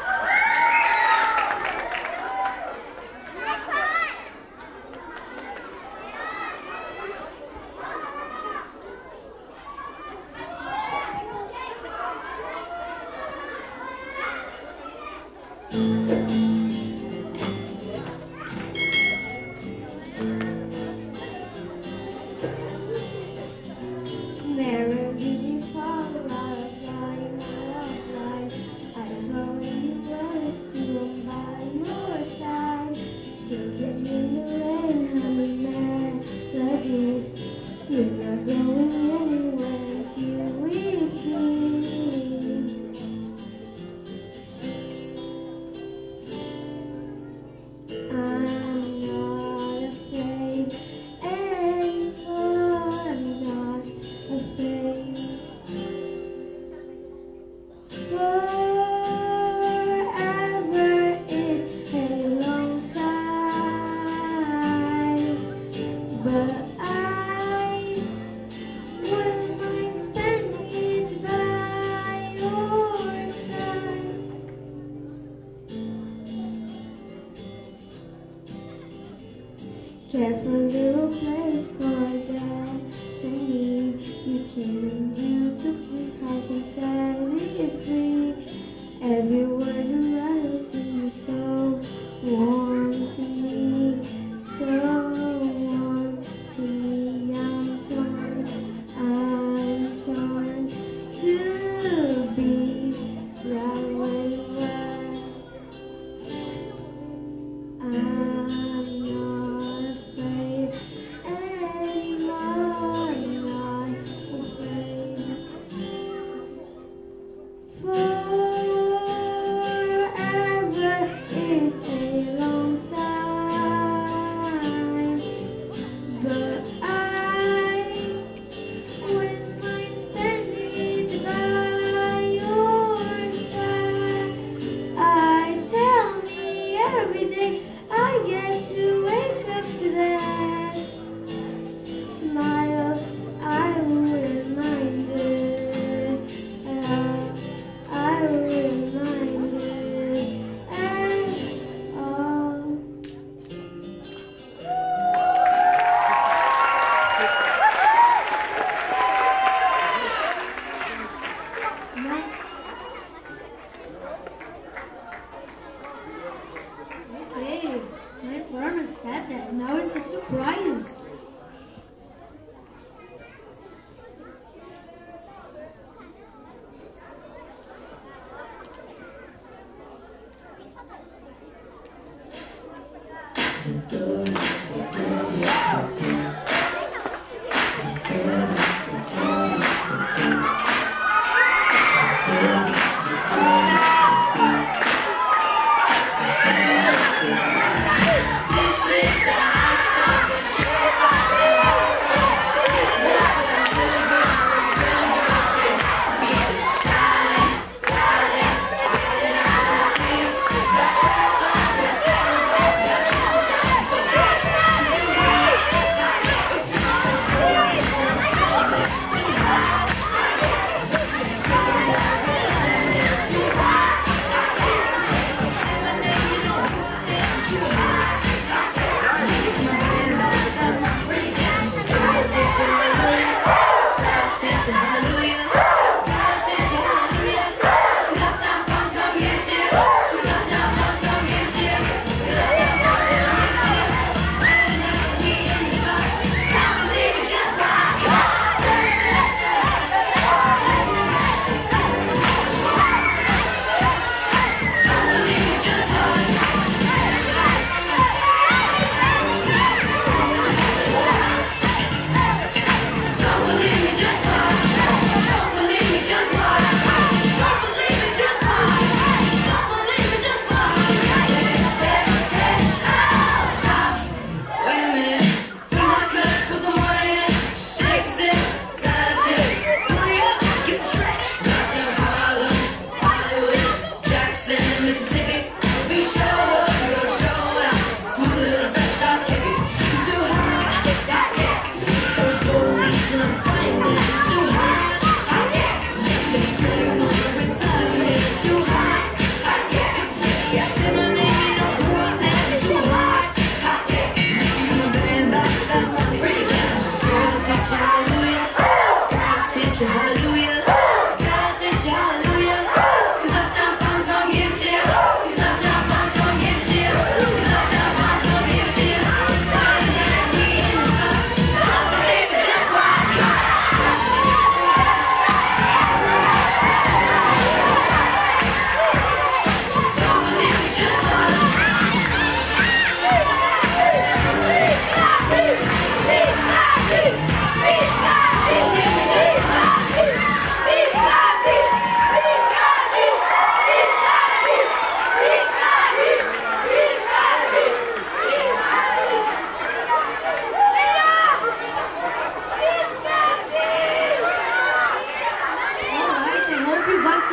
Never be far out flying out life. I told you what to by your side. Taking in the rain, humming melodies. You're not going anywhere till we please. I'm not afraid anymore. I'm not afraid. Forever is a long time, but I wouldn't mind spending it by your side. Careful little place for destiny. You came and you took this heart and set me free. Every word you write seems so warm to me, so warm to me. I'm torn to be right where you are. I'm not afraid anymore. I'm not afraid. Forever is a long time, but I wouldn't mind spending it by your side. I tell me every day I get to wake up to that smile. I wouldn't mind it. I wouldn't mind it at all. Okay, my farmer said that. Now it's a surprise. This is the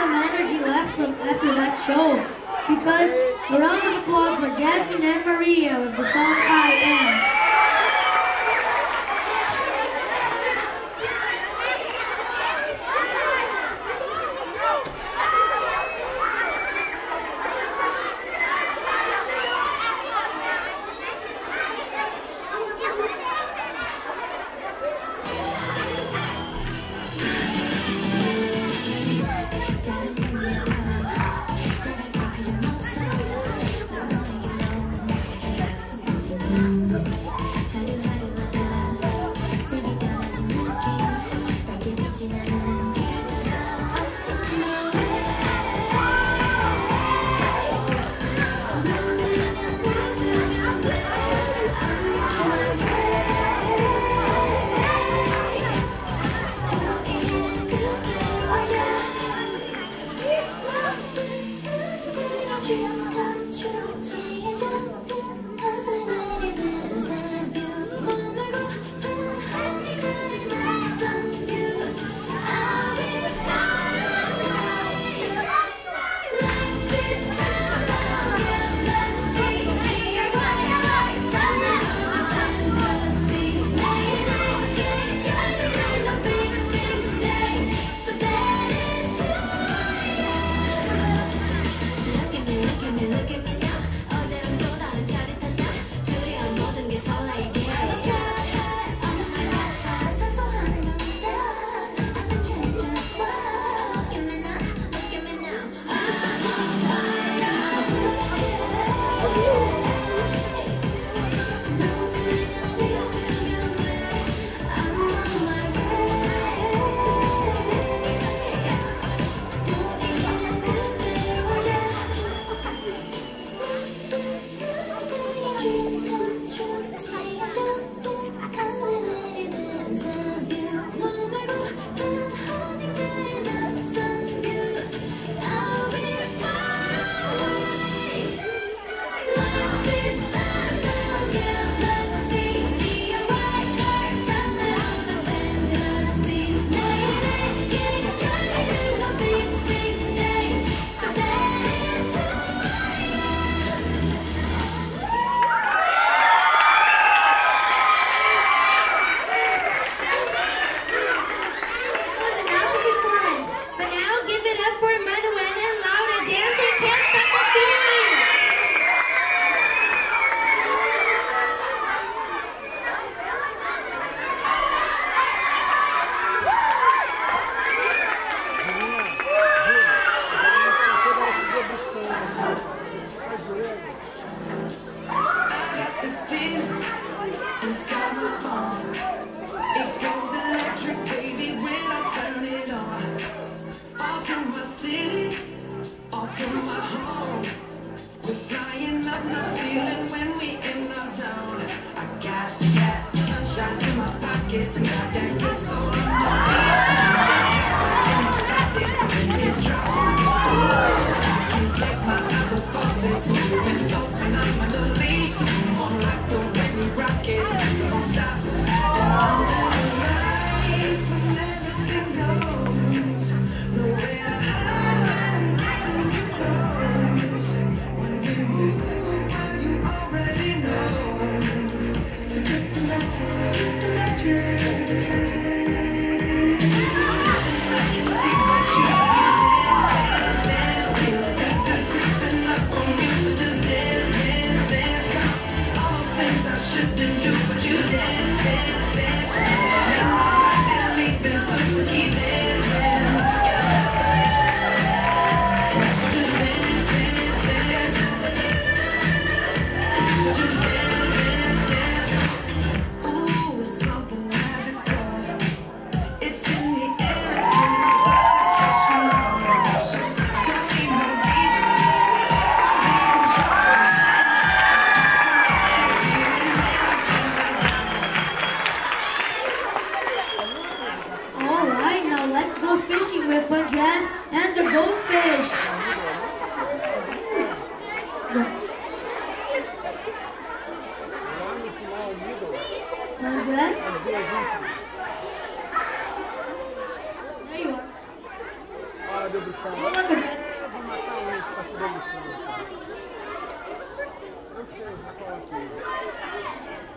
some energy left from after that show. Because a round of applause for Jasmine and Maria with the song I Am. a dedução. Vamos lá, Café. Vou marcar um para fazer dedução. Eu sei, vou falar aqui.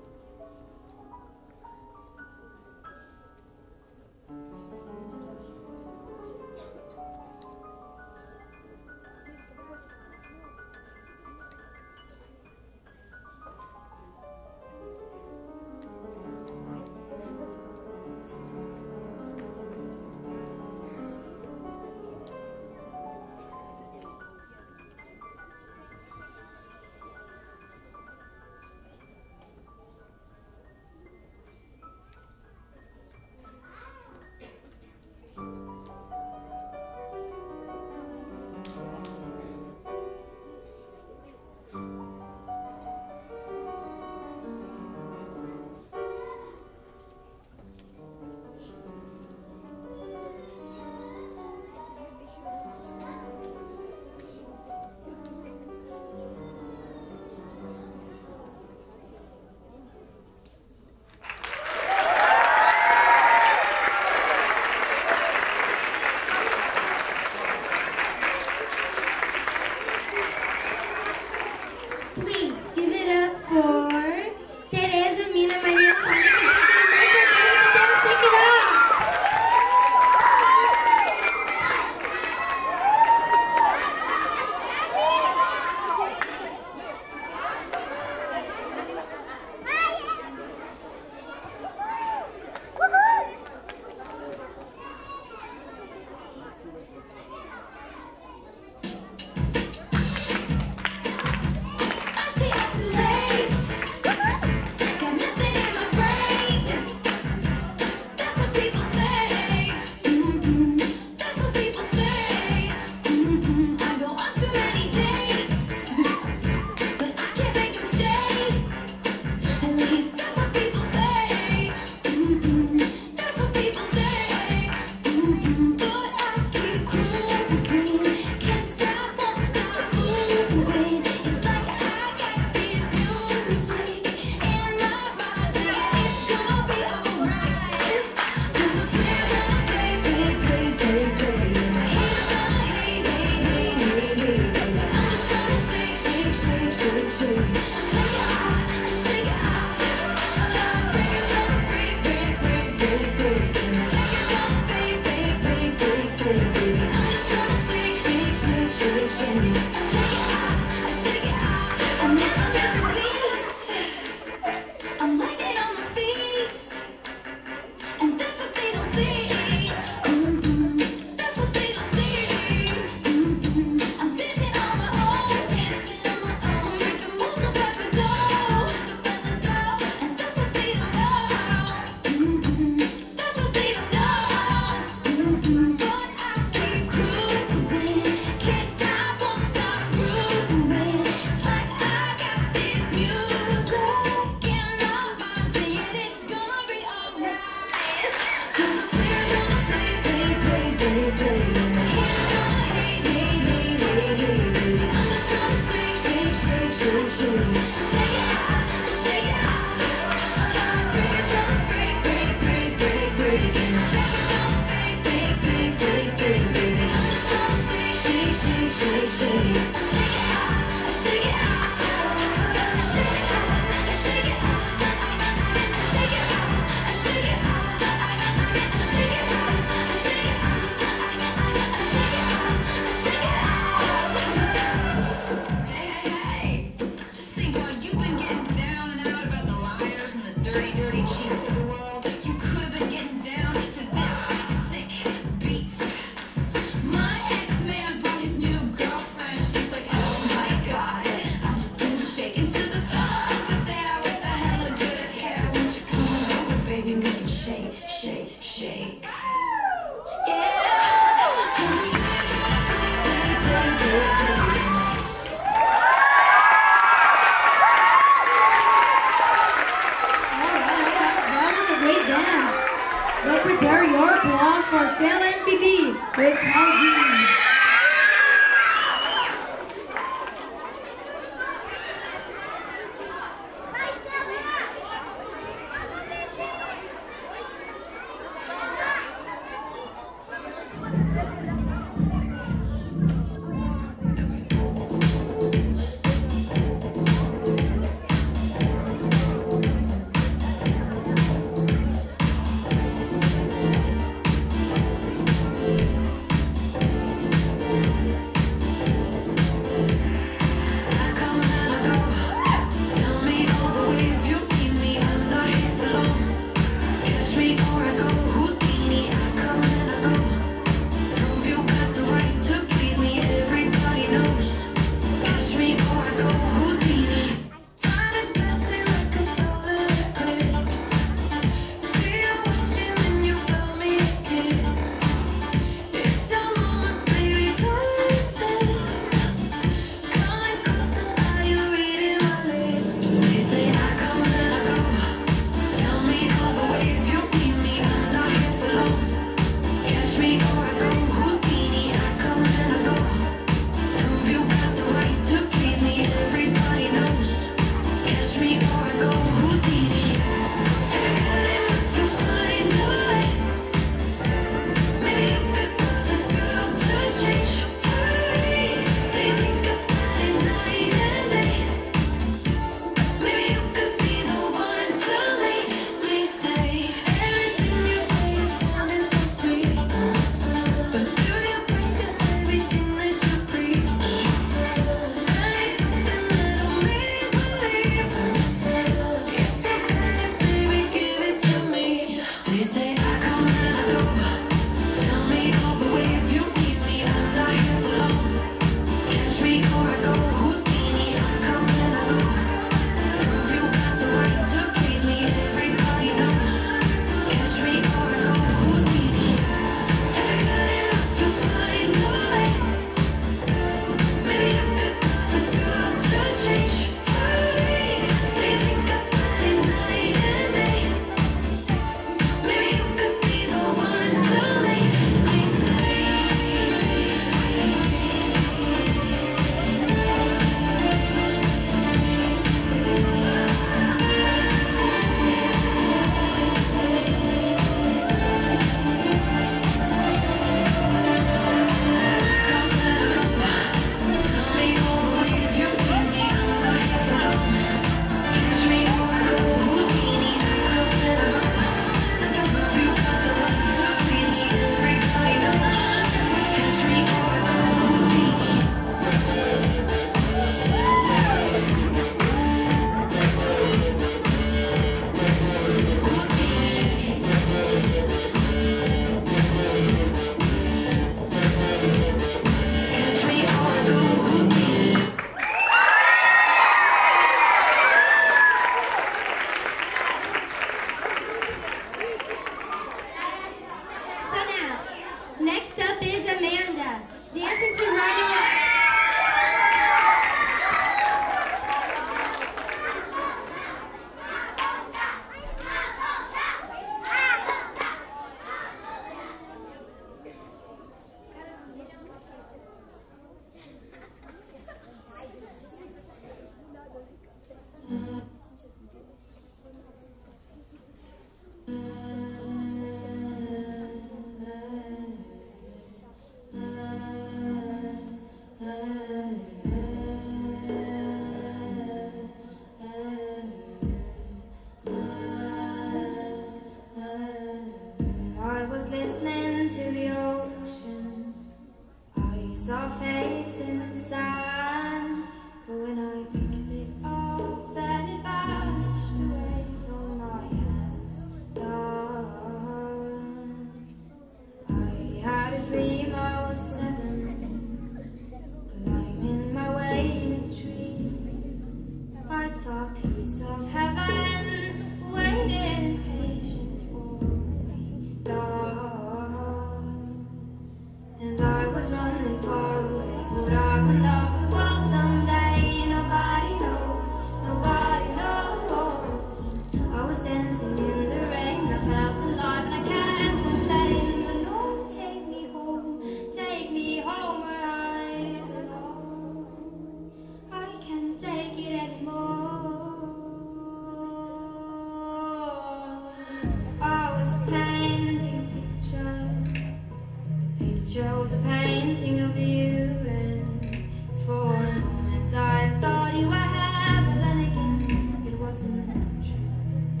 shows a painting of you, and for a moment I thought you were here, but then again it wasn't true.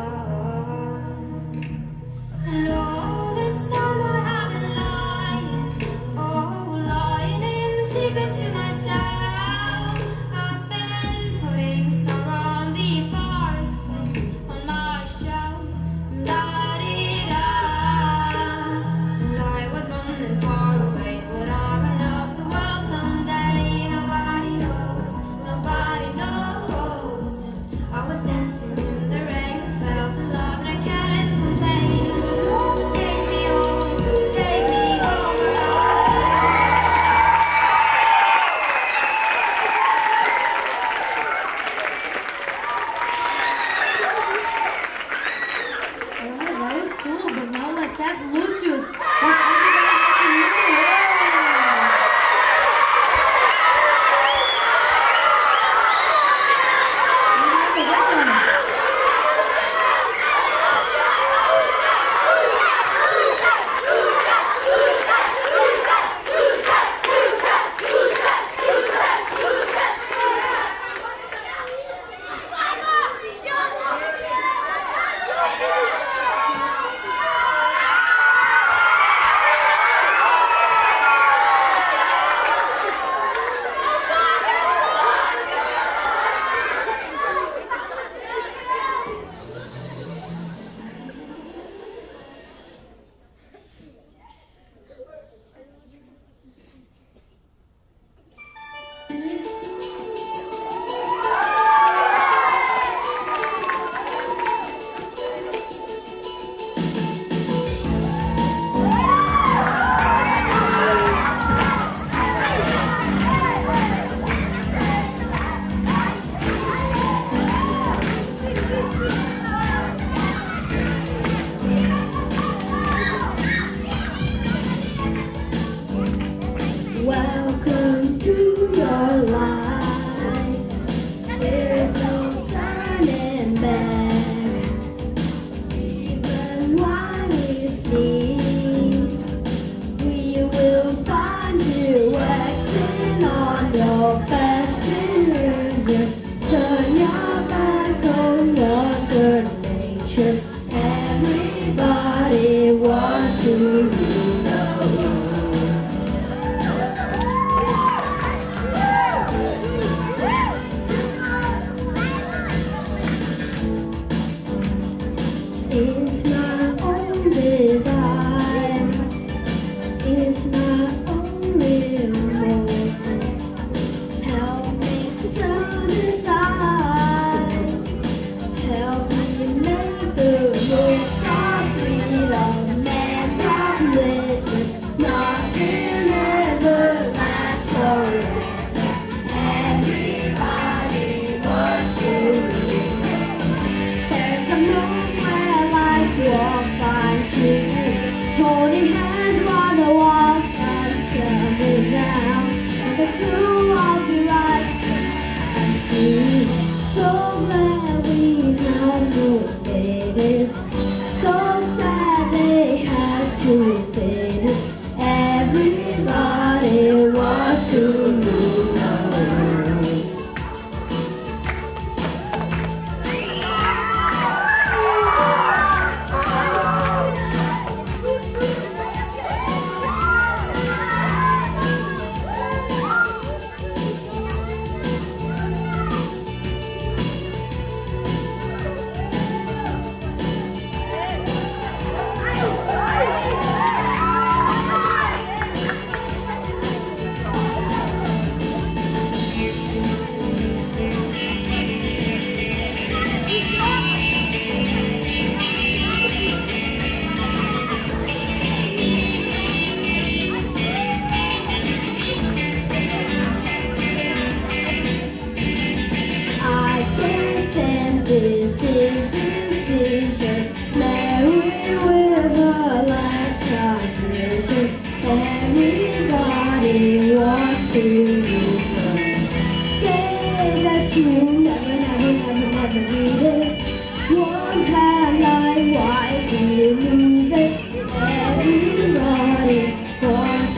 And all this time I have been lying, oh, lying in secret to myself. I've been putting sorrow on the forest place on my shelf. Da-dee-da. And I was running far away, but I run off the world someday. Nobody knows, nobody knows. And I was dancing in the rain, felt in love and I can't complain. Take me home, take me home. Alright, that was cool, but now let's have Lucius. Let's everybody make some noise. Let's have the next one. Welcome to your life. There's no turning back. Even while we sleep, we will find you acting on your best behavior. Turn your back on your good nature. Everybody wants to be known. It's my own design. It's my own remorse. Help me to decide. Help me make the most of freedom and of religion. Nothing ever lasts forever. Everybody wants to be. There's a moment where life will find you. Holding hands while the walls come tumbling down. And the two of you right and you. So glad we now made it. So sad they had to fade it. Everybody wants to move on. Everybody wants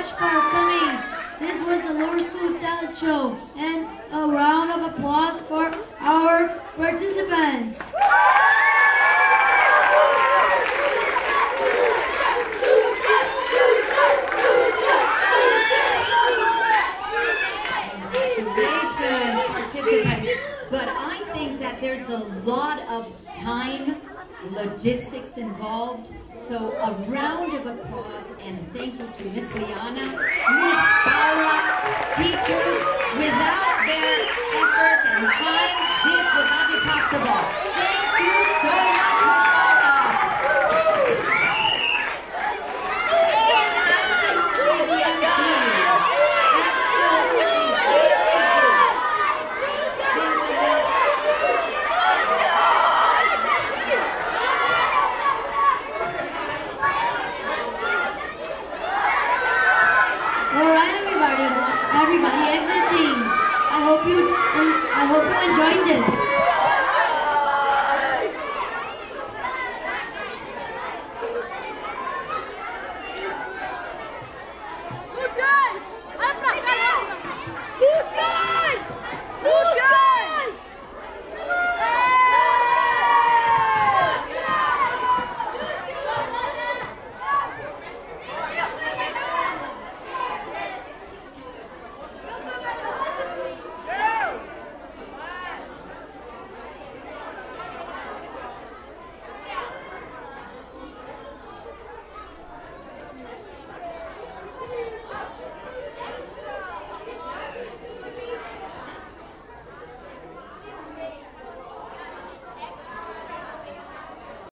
for coming. This was the Lower School Talent Show, and a round of applause for our participants. Congratulations, participants. But I think that there's a lot of time, logistics involved. So a round of applause and thank you to Miss Liana, Miss Paula, teachers. Without their effort and time, this would not be possible. Thank you so much, Miss Paula. And absolutely the MCs. Absolutely. Alright, everybody exiting. I hope you enjoyed this.